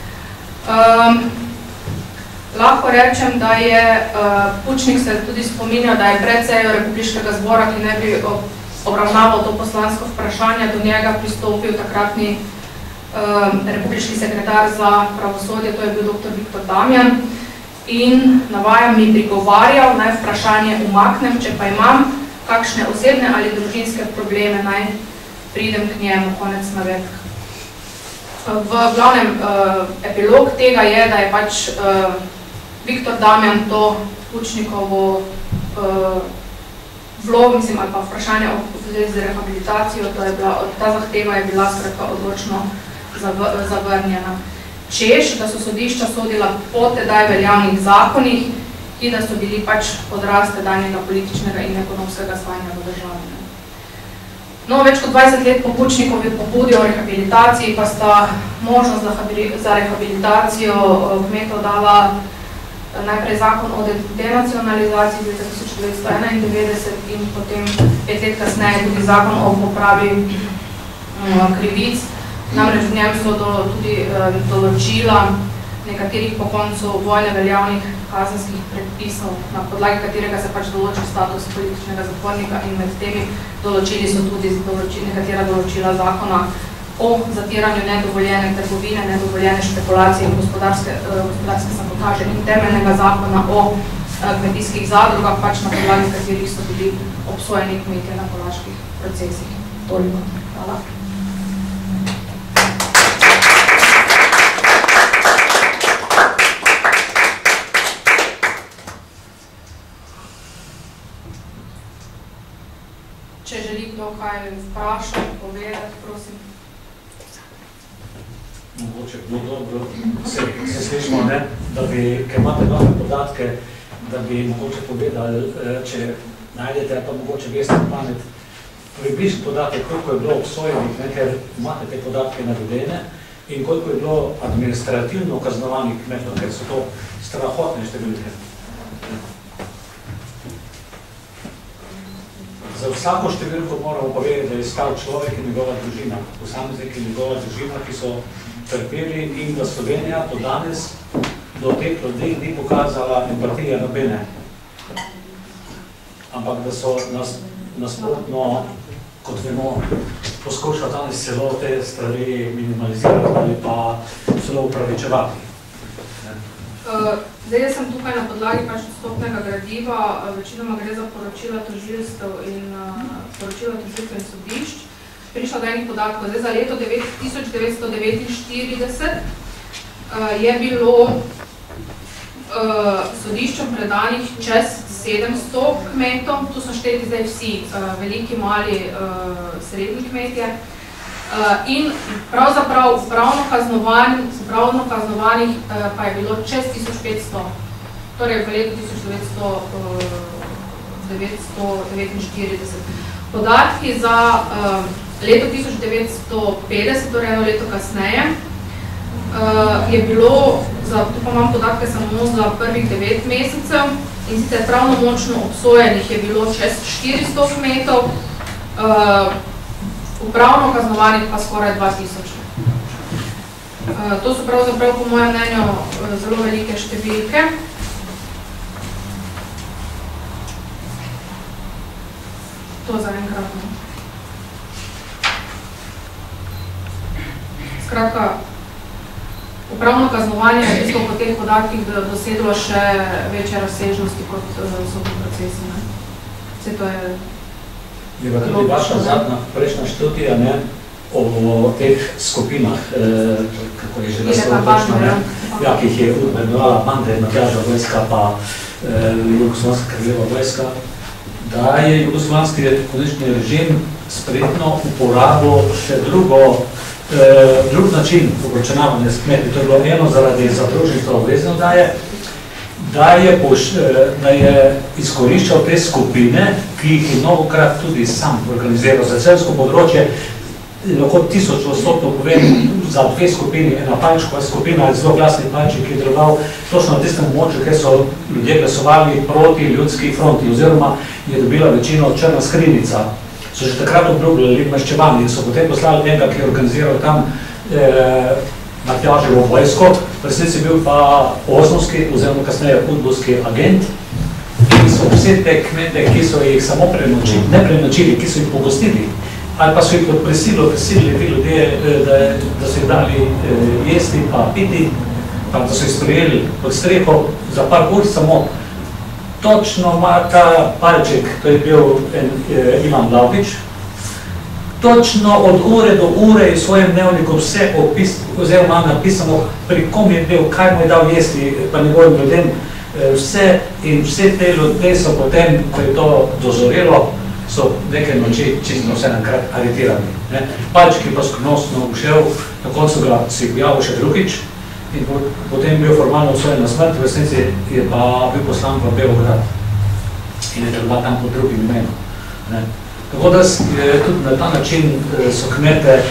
Um, lahko rečem, da je uh, Pučnik se tudi spominjal, da je pred sejo Republiškega zbora, ki ne bi obravnaval to poslansko vprašanje, do njega pristopil takratni uh, republiški sekretar za pravosodje, to je bil doktor Viktor Damjan, in navajam mi prigovarjal, naj vprašanje umaknem, če pa imam kakšne osebne ali družinske probleme, naj pridem k njemu, konec navedka. V glavnem uh, epilog tega je, da je pač uh, Viktor Damjan to Pučnikovo uh, vlogo, mislim, ali pa vprašanje o z rehabilitacijo, to je bila, ta zahteva je bila skratka odločno zav, zavrnjena. Češ, da so sodišča sodila po tedaj veljavnih zakonih in da so bili pač odraz tedanjega političnega in ekonomskega stanja v državi. No, več kot dvajset let pobučnikov je pobudi o rehabilitaciji, pa sta možnost za rehabilitacijo kmetov dala najprej zakon o denacionalizaciji leta tisoč devetsto enaindevetdeset in potem pet let kasneje tudi zakon o popravi krivic. Namreč v njem so do, tudi določila nekaterih po koncu vojne veljavnih kazenskih predpisov, na podlagi katerega se pač določa status političnega zapornika in med temi določili so tudi določili nekatera določila zakona o zatiranju nedovoljene trgovine, nedovoljene špekulacije in gospodarske, gospodarske sabotaže in temeljnega zakona o kmetijskih zadrugah, pač na podlagi katerih so bili obsojeni kmetje na polaških procesih. Toliko. Hvala. Če želi kdo kaj vprašati, povedati, prosim. Mogoče bilo dobro, se, se slišimo, ne, da bi, ker imate nove podatke, da bi mogoče povedali, če najdete, pa mogoče veste pamet, približni podatek, koliko je bilo obsojenih, ne, ker imate te podatke navedene in koliko je bilo administrativno kaznovanih kmetov, ker so to strahotne številke. Za vsako številko moramo povedati, da je stal človek in njegova družina, posameznik in njegova družina, ki so trpeli in da Slovenija do danes, do teh ljudi ni pokazala empatije nobene. Ampak da so nas nasprotno, kot vemo, poskušali danes celo te stvari minimalizirati ali pa celo upravičevati. Zdaj, jaz sem tukaj na podlagi pač odstopnega gradiva, večinoma gre za poročila tožilstev in poročila tožilstev in sodišč. Prišla do enih podatkov. Zdaj, za leto tisoč devetsto devetinštirideset je bilo sodiščem predanih čez sedemsto kmetov, tu so šteti zdaj vsi veliki, mali, srednji kmetje. In pravzaprav pravno kaznovanih pa je bilo čez tisoč petsto, torej v letu tisoč devetsto devetinštirideset. Podatki za leto tisoč devetsto petdeset, torej eno leto kasneje, je bilo, tu pa imam podatke samo za prvih devet mesecev, in sicer pravnomočno obsojenih je bilo čez štiristo kmetov, upravno kaznovanih pa skoraj dva tisoč. To so pravzaprav po mojem mnenju zelo velike številke. To za enkrat. Skratka, upravno kaznovanje je isto po teh podatkih dosedlo še večje razsežnosti kot sodni procesi. Vse to je Je pa tudi vaša zadnja prejšnja študija, ne, o teh skupinah, kako je že naslov točno, ne, ja, ki jih je imenovala bande, Matjaža vojska pa Jugoslovanska kraljeva vojska, da je jugoslovanski komunistični režim spretno uporabil še drugo, drug način obračunavanja s kmeti. To je bilo eno zaradi zadružništva obvezne oddaje, da je, poš, da je izkoriščal te skupine, ki jih je mnogokrat tudi sam organiziral za celsko področje. Lahko tisoč odstotno povem za dve skupini, ena Pančkova skupina je zelo glasni Panček, ki je deloval točno na tistem območju, kjer so ljudje glasovali proti ljudski fronti, oziroma je dobila večino črna skrinjica. So že takrat obljubljali maščevanje in so potem poslali enega, ki je organiziral tam eh, Matjaževo vojsko, v resnici bil pa Oznovski, oziroma kasneje udbovski agent, ki so vse te kmete, ki so jih samo prenočili, ne prenočili, ki so jih pogostili, ali pa so jih pod prisilo prisilili ti ljudje, da, da so jih dali eh, jesti pa piti, pa da so jih sprejeli pod streho za par ur samo. Točno ima ta palček, to je bil en, eh, Ivan Lavdič, točno od ure do ure v svojem dnevniku vse opis, oziroma napisano, pri kom je bil, kaj mu je dal jesti, pa njegovim ljudem, vse in vse te ljudje so potem, ko je to dozorelo, so nekaj noči čisto vse nankrat aretirani. Ne? Palček je pa skrivnostno ušel, na koncu ga si objavil še drugič in potem bil formalno obsojen na smrt, v resnici je pa bil poslan v Beograd in je treba tam pod drugim imenom. Ne? Tako da tudi na ta način so kmete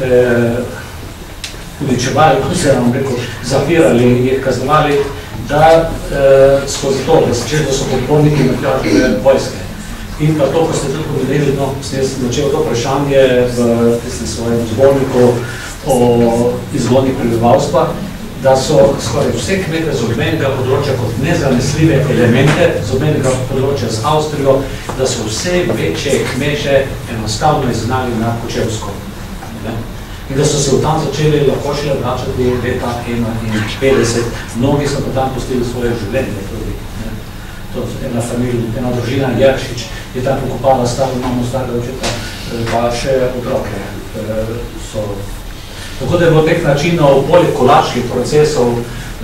uničevali, kot se nam rekel, zapirali, jih kaznovali, da skozi to, da so podporniki Matjaževe vojske. In pa to, ko ste tudi povedali, no, sem začel to vprašanje v tistem svojem zborniku o izgoni prebivalstva, da so skoraj vse kmete z obmenega področja kot nezanesljive elemente, z obmenega področja z Avstrijo, da so vse večje kmeže enostavno izgnali na Kočevsko. Ne? In da so se v tam začeli lahko šele vračati leta enainpetdeset. Mnogi so pa tam pustili svoje življenje. Tudi, ne? To je ena familija, ena družina Jeršič je tam pokopala staro mamo, starega očeta, pa še otroke so. Tako da je bilo teh načinov, poleg kolačkih procesov,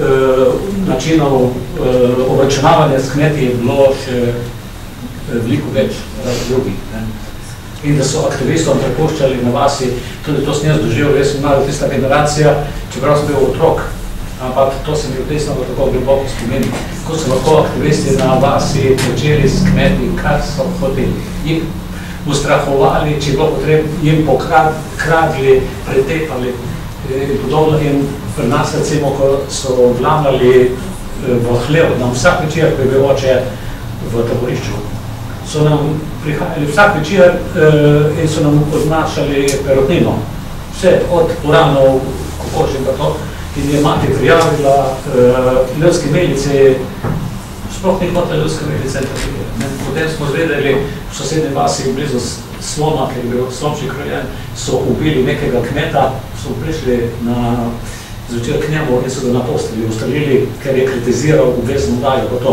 načinov obračunavanja s kmeti je bilo še veliko več drugih. In da so aktivistom prepuščali na vasi, tudi to sem jaz doživel, jaz sem malo tista generacija, čeprav sem bil otrok, ampak to se mi v desno tako globoko spomeni. Ko so lahko aktivisti na vasi počeli s kmeti, kar so hoteli. Jih ustrahovali, če je bilo potrebno, jim pokradli, pretepali in podobno. In pri nas, recimo, ko so vlamljali v hlev, nam vsak večer, ko je bil oče v taborišču, so nam prihajali vsak večer in so nam odnašali perutnino. Vse od uranov, kokoš in tako. In je mati prijavila Levske melice, sploh ni hotela Levske melice. Potem smo zvedeli v sosednji vasi blizu Slona, ker je bil Slomčik rojen, so ubili nekega kmeta, so prišli na zvečer k njemu in so ga napostili, ustrelili, ker je kritiziral obvezno dajo po to.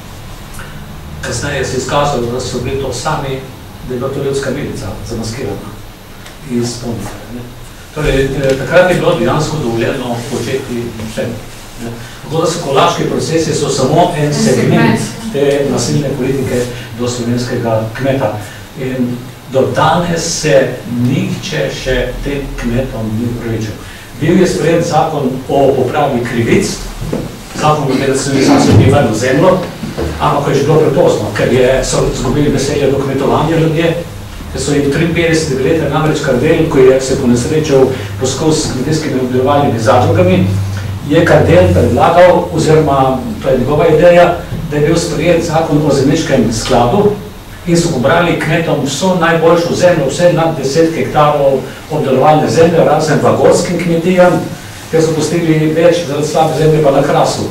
Kasneje se je izkazalo, da so bili to sami, da je bila to Levska milica zamaskirana iz Pomnika. Torej, takrat je bilo dejansko dovoljeno početi vsem. Tako da so kolaški procesi so samo en segment te nasilne politike do slovenskega kmeta. In do danes se nihče še tem kmetom ni upravičil. Bil je sprejet zakon o popravi krivic, zakon o denacionalizaciji ni vrnil zemljo, ampak je že bilo prepozno, ker je, so izgubili veselje do kmetovanja ljudje, ker so jim triinpetdesetega leta namreč Kardelj, ko je se ponesrečal poskus s kmetijskimi obdelovalnimi zadrugami, je Kardelj predlagal, oziroma to je njegova ideja, da je bil sprejet zakon o zemljiškem skladu in so pobrali kmetom vso najboljšo zemljo, vse nad deset hektarov obdelovalne zemlje, razen v gorskim kmetijam, ker so pustili več zaradi slabe zemlje pa na Krasu.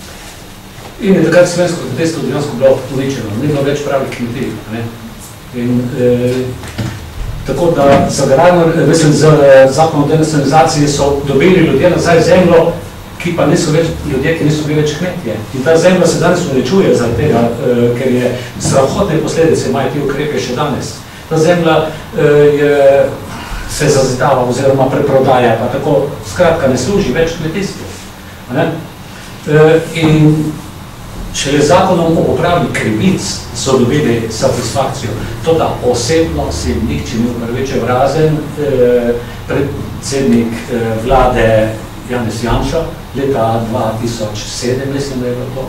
In je takrat slovensko kmetijstvo dejansko bilo uničeno, ni bilo več pravih kmetij. Ne? In eh, tako da zagarajno, mislim, z zakonom o denacionalizaciji so dobili ljudje nazaj zemljo, ki pa niso več ljudje, ki niso bili več kmetje. In ta zemlja se danes uničuje zaradi tega, eh, ker je strahotne posledice, imajo ti ukrepe še danes. Ta zemlja eh, je, se zazidava oziroma preprodaja, pa tako skratka ne služi več kmetijstvu. Ne? Eh, in šele zakonom o popravi krivic so dobili satisfakcijo. To, da osebno si nihče ni upravičil, razen eh, predsednik eh, vlade Janez Janša, leta dva tisoč sedem, mislim, da je bilo to,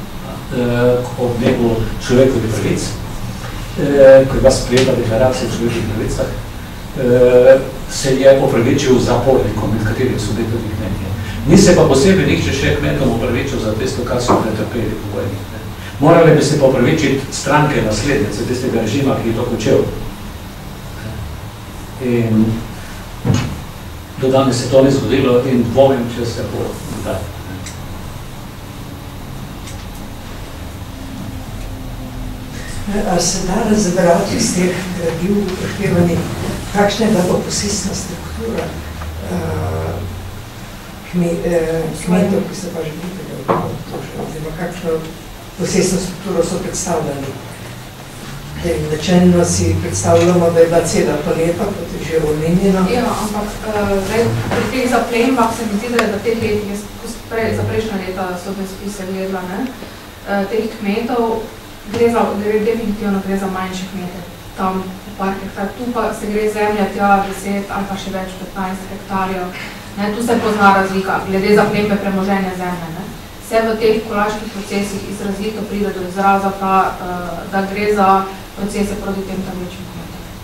eh, ob dnevu človekovih pravic, eh, ko je bila sprejeta deklaracija o človekovih pravicah, eh, se je opravičil zapornikom, med katerih so bili tudi kmetje. Ni se pa posebej nihče še kmetom opravičil za tisto, kar so pretrpeli po vojni. Morali bi se pa opravičiti stranke naslednice tistega režima, ki je to počel. In do danes se to ni zgodilo in dvomim, če se bo dodati. A se da razbrati iz teh gradiv upoštevanih, kakšna je bila posestna struktura kmetov, ki so pa že bili oziroma kakšno posestno strukturo so predstavljali. Načelno si predstavljamo, da je bila cela paleta, kot je že omenjeno. Ja, ampak zdaj, pri teh zaplembah se mi zdi, da je v teh letih, za prejšnja leta so me spise gledala, ne, teh kmetov, gre za, definitivno gre za manjše kmete, tam v par hektar, tu pa se gre zemlja tja deset ali pa še več petnajst hektarjev. Ne, tu se pozna razlika, glede zaplembe premoženja zemlje. Ne. Vse v teh kolaških procesih izrazito pride do izraza pa, da gre za procese proti tem tam večjim kmetom.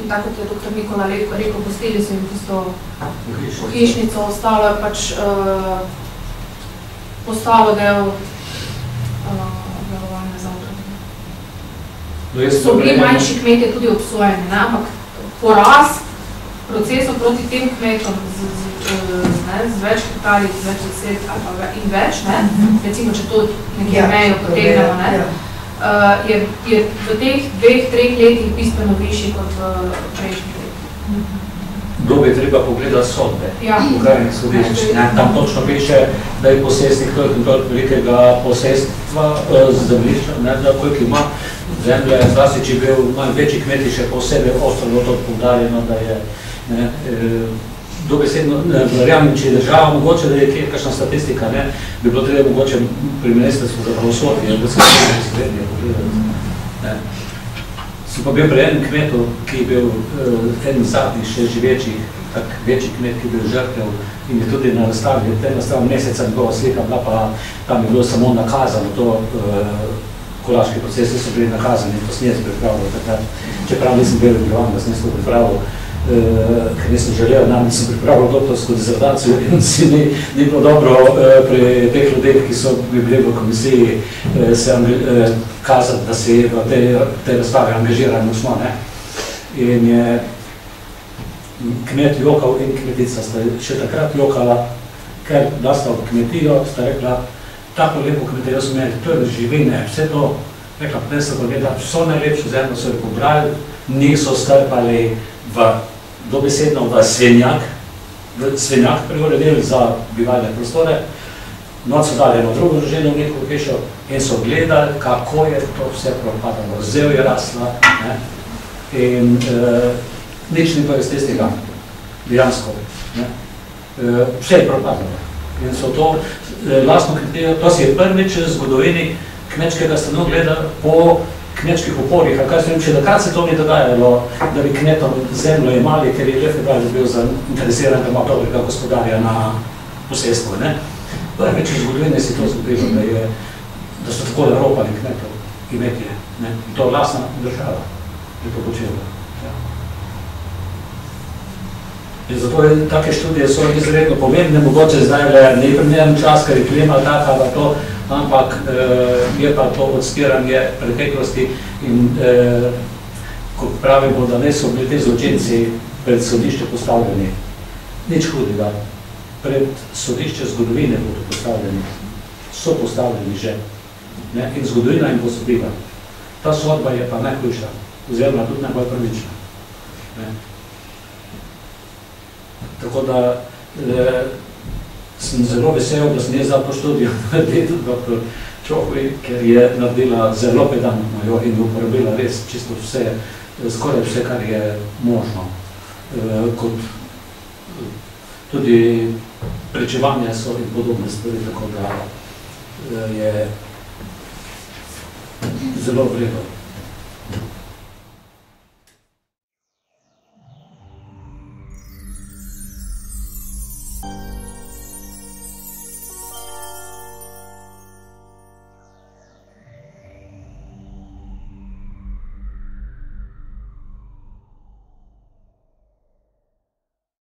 tako kot je doktor Nikola rekel, pustili so jim tisto pohišnico, ostalo je pač uh, postalo del delovanja za otroke. So bili manjši kmetje tudi obsojeni, ne? Ampak poraz procesov proti tem kmetom z, z, ne, z več hektarji, z več deset ali pa in več, ne? Recimo, če to nekje ja, mejo potegnemo, ne? Ja. Uh, je, je v teh dveh, treh letih bistveno višji kot v prejšnjih letih. Kdo bi treba pogledati sodbe, ja. Pokrajnih sodišč. Tam točno piše, da je posestnik toliko in toliko velikega posestva uh, z zemljišča, ne, da koliko ima zemlje, zlasti, če je bil malo večji kmeti, še posebej ostalo to poudarjeno, da je ne, e, dobesedno, verjamem, če je država mogoče, da je kje kakšna statistika, ne, bi bilo treba mogoče pri ministrstvu za pravosodje, da se nekaj srednje pogledati. Ne. Sem pa bil pri enem kmetu, ki je bil uh, en zadnjih še živečih, tak večji kmet, ki je bil žrtev in je tudi na razstavi, ten razstav meseca njegova slika bila pa tam je bilo samo nakazano, to uh, kolaški procesi so bili nakazani, to sem jaz pripravil takrat, čeprav nisem bil pripravljen, da sem jaz to pripravil, Uh, ker nisem želel, namreč sem pripravil doktorsko dizertacijo in si ni, ni bilo dobro uh, pri teh ljudeh, ki so bili v komisiji, uh, se uh, kazati, da si v tej, tej razstavi angažirani smo, ne. In je kmet jokal in kmetica sta še takrat jokala, ker da sta v kmetijo, sta rekla, tako lepo kmetijo so imeli, to je živine, vse to, rekla, ne sta pogledali, vso najlepšo zemljo so jo pobrali, niso strpali v dobesedno v svinjak, v svinjak preuredili za bivalne prostore, noč so dali eno drugo družino v njihovo hišo in so gledali, kako je to vse propadalo. Zel je rasla, ne, in uh, nič ni bilo iz tistega, dejansko, ne, uh, vse je propadalo. In so to uh, lastno kritijo, to si je prvič v zgodovini kmečkega stanu gledali po kmečkih uporih, a kaj se vem, če takrat se to ni dogajalo, da bi kmetom zemljo imali, ker je Lefebvre bil zainteresiran, da ima dobrega gospodarja na posestvu, ne. Prvič v zgodovini si to zgodilo, da, je, da so tako ropali kmetov, kmetje, ne. In to vlastna država je to počela. Ja. In zato je, take študije so izredno pomembne, mogoče zdaj le ne primeren čas, ker je klima taka, da to, ampak eh, je pa to odstiranje preteklosti in eh, ko pravimo, da ne so bili te zločinci pred sodišče postavljeni, nič hudega, pred sodišče zgodovine bodo postavljeni, so postavljeni že, ne? In zgodovina jim bo sodila. Ta sodba je pa najhujša, oziroma tudi najbolj prvična. Ne? Tako da eh, sem zelo vesel, da sem jaz za to študijo naredil doktor Čohvi, ker je naredila zelo pedantno jo in uporabila res čisto vse, skoraj vse, kar je možno. E, kot tudi pričevanja so in podobne stvari, tako da je zelo vredno.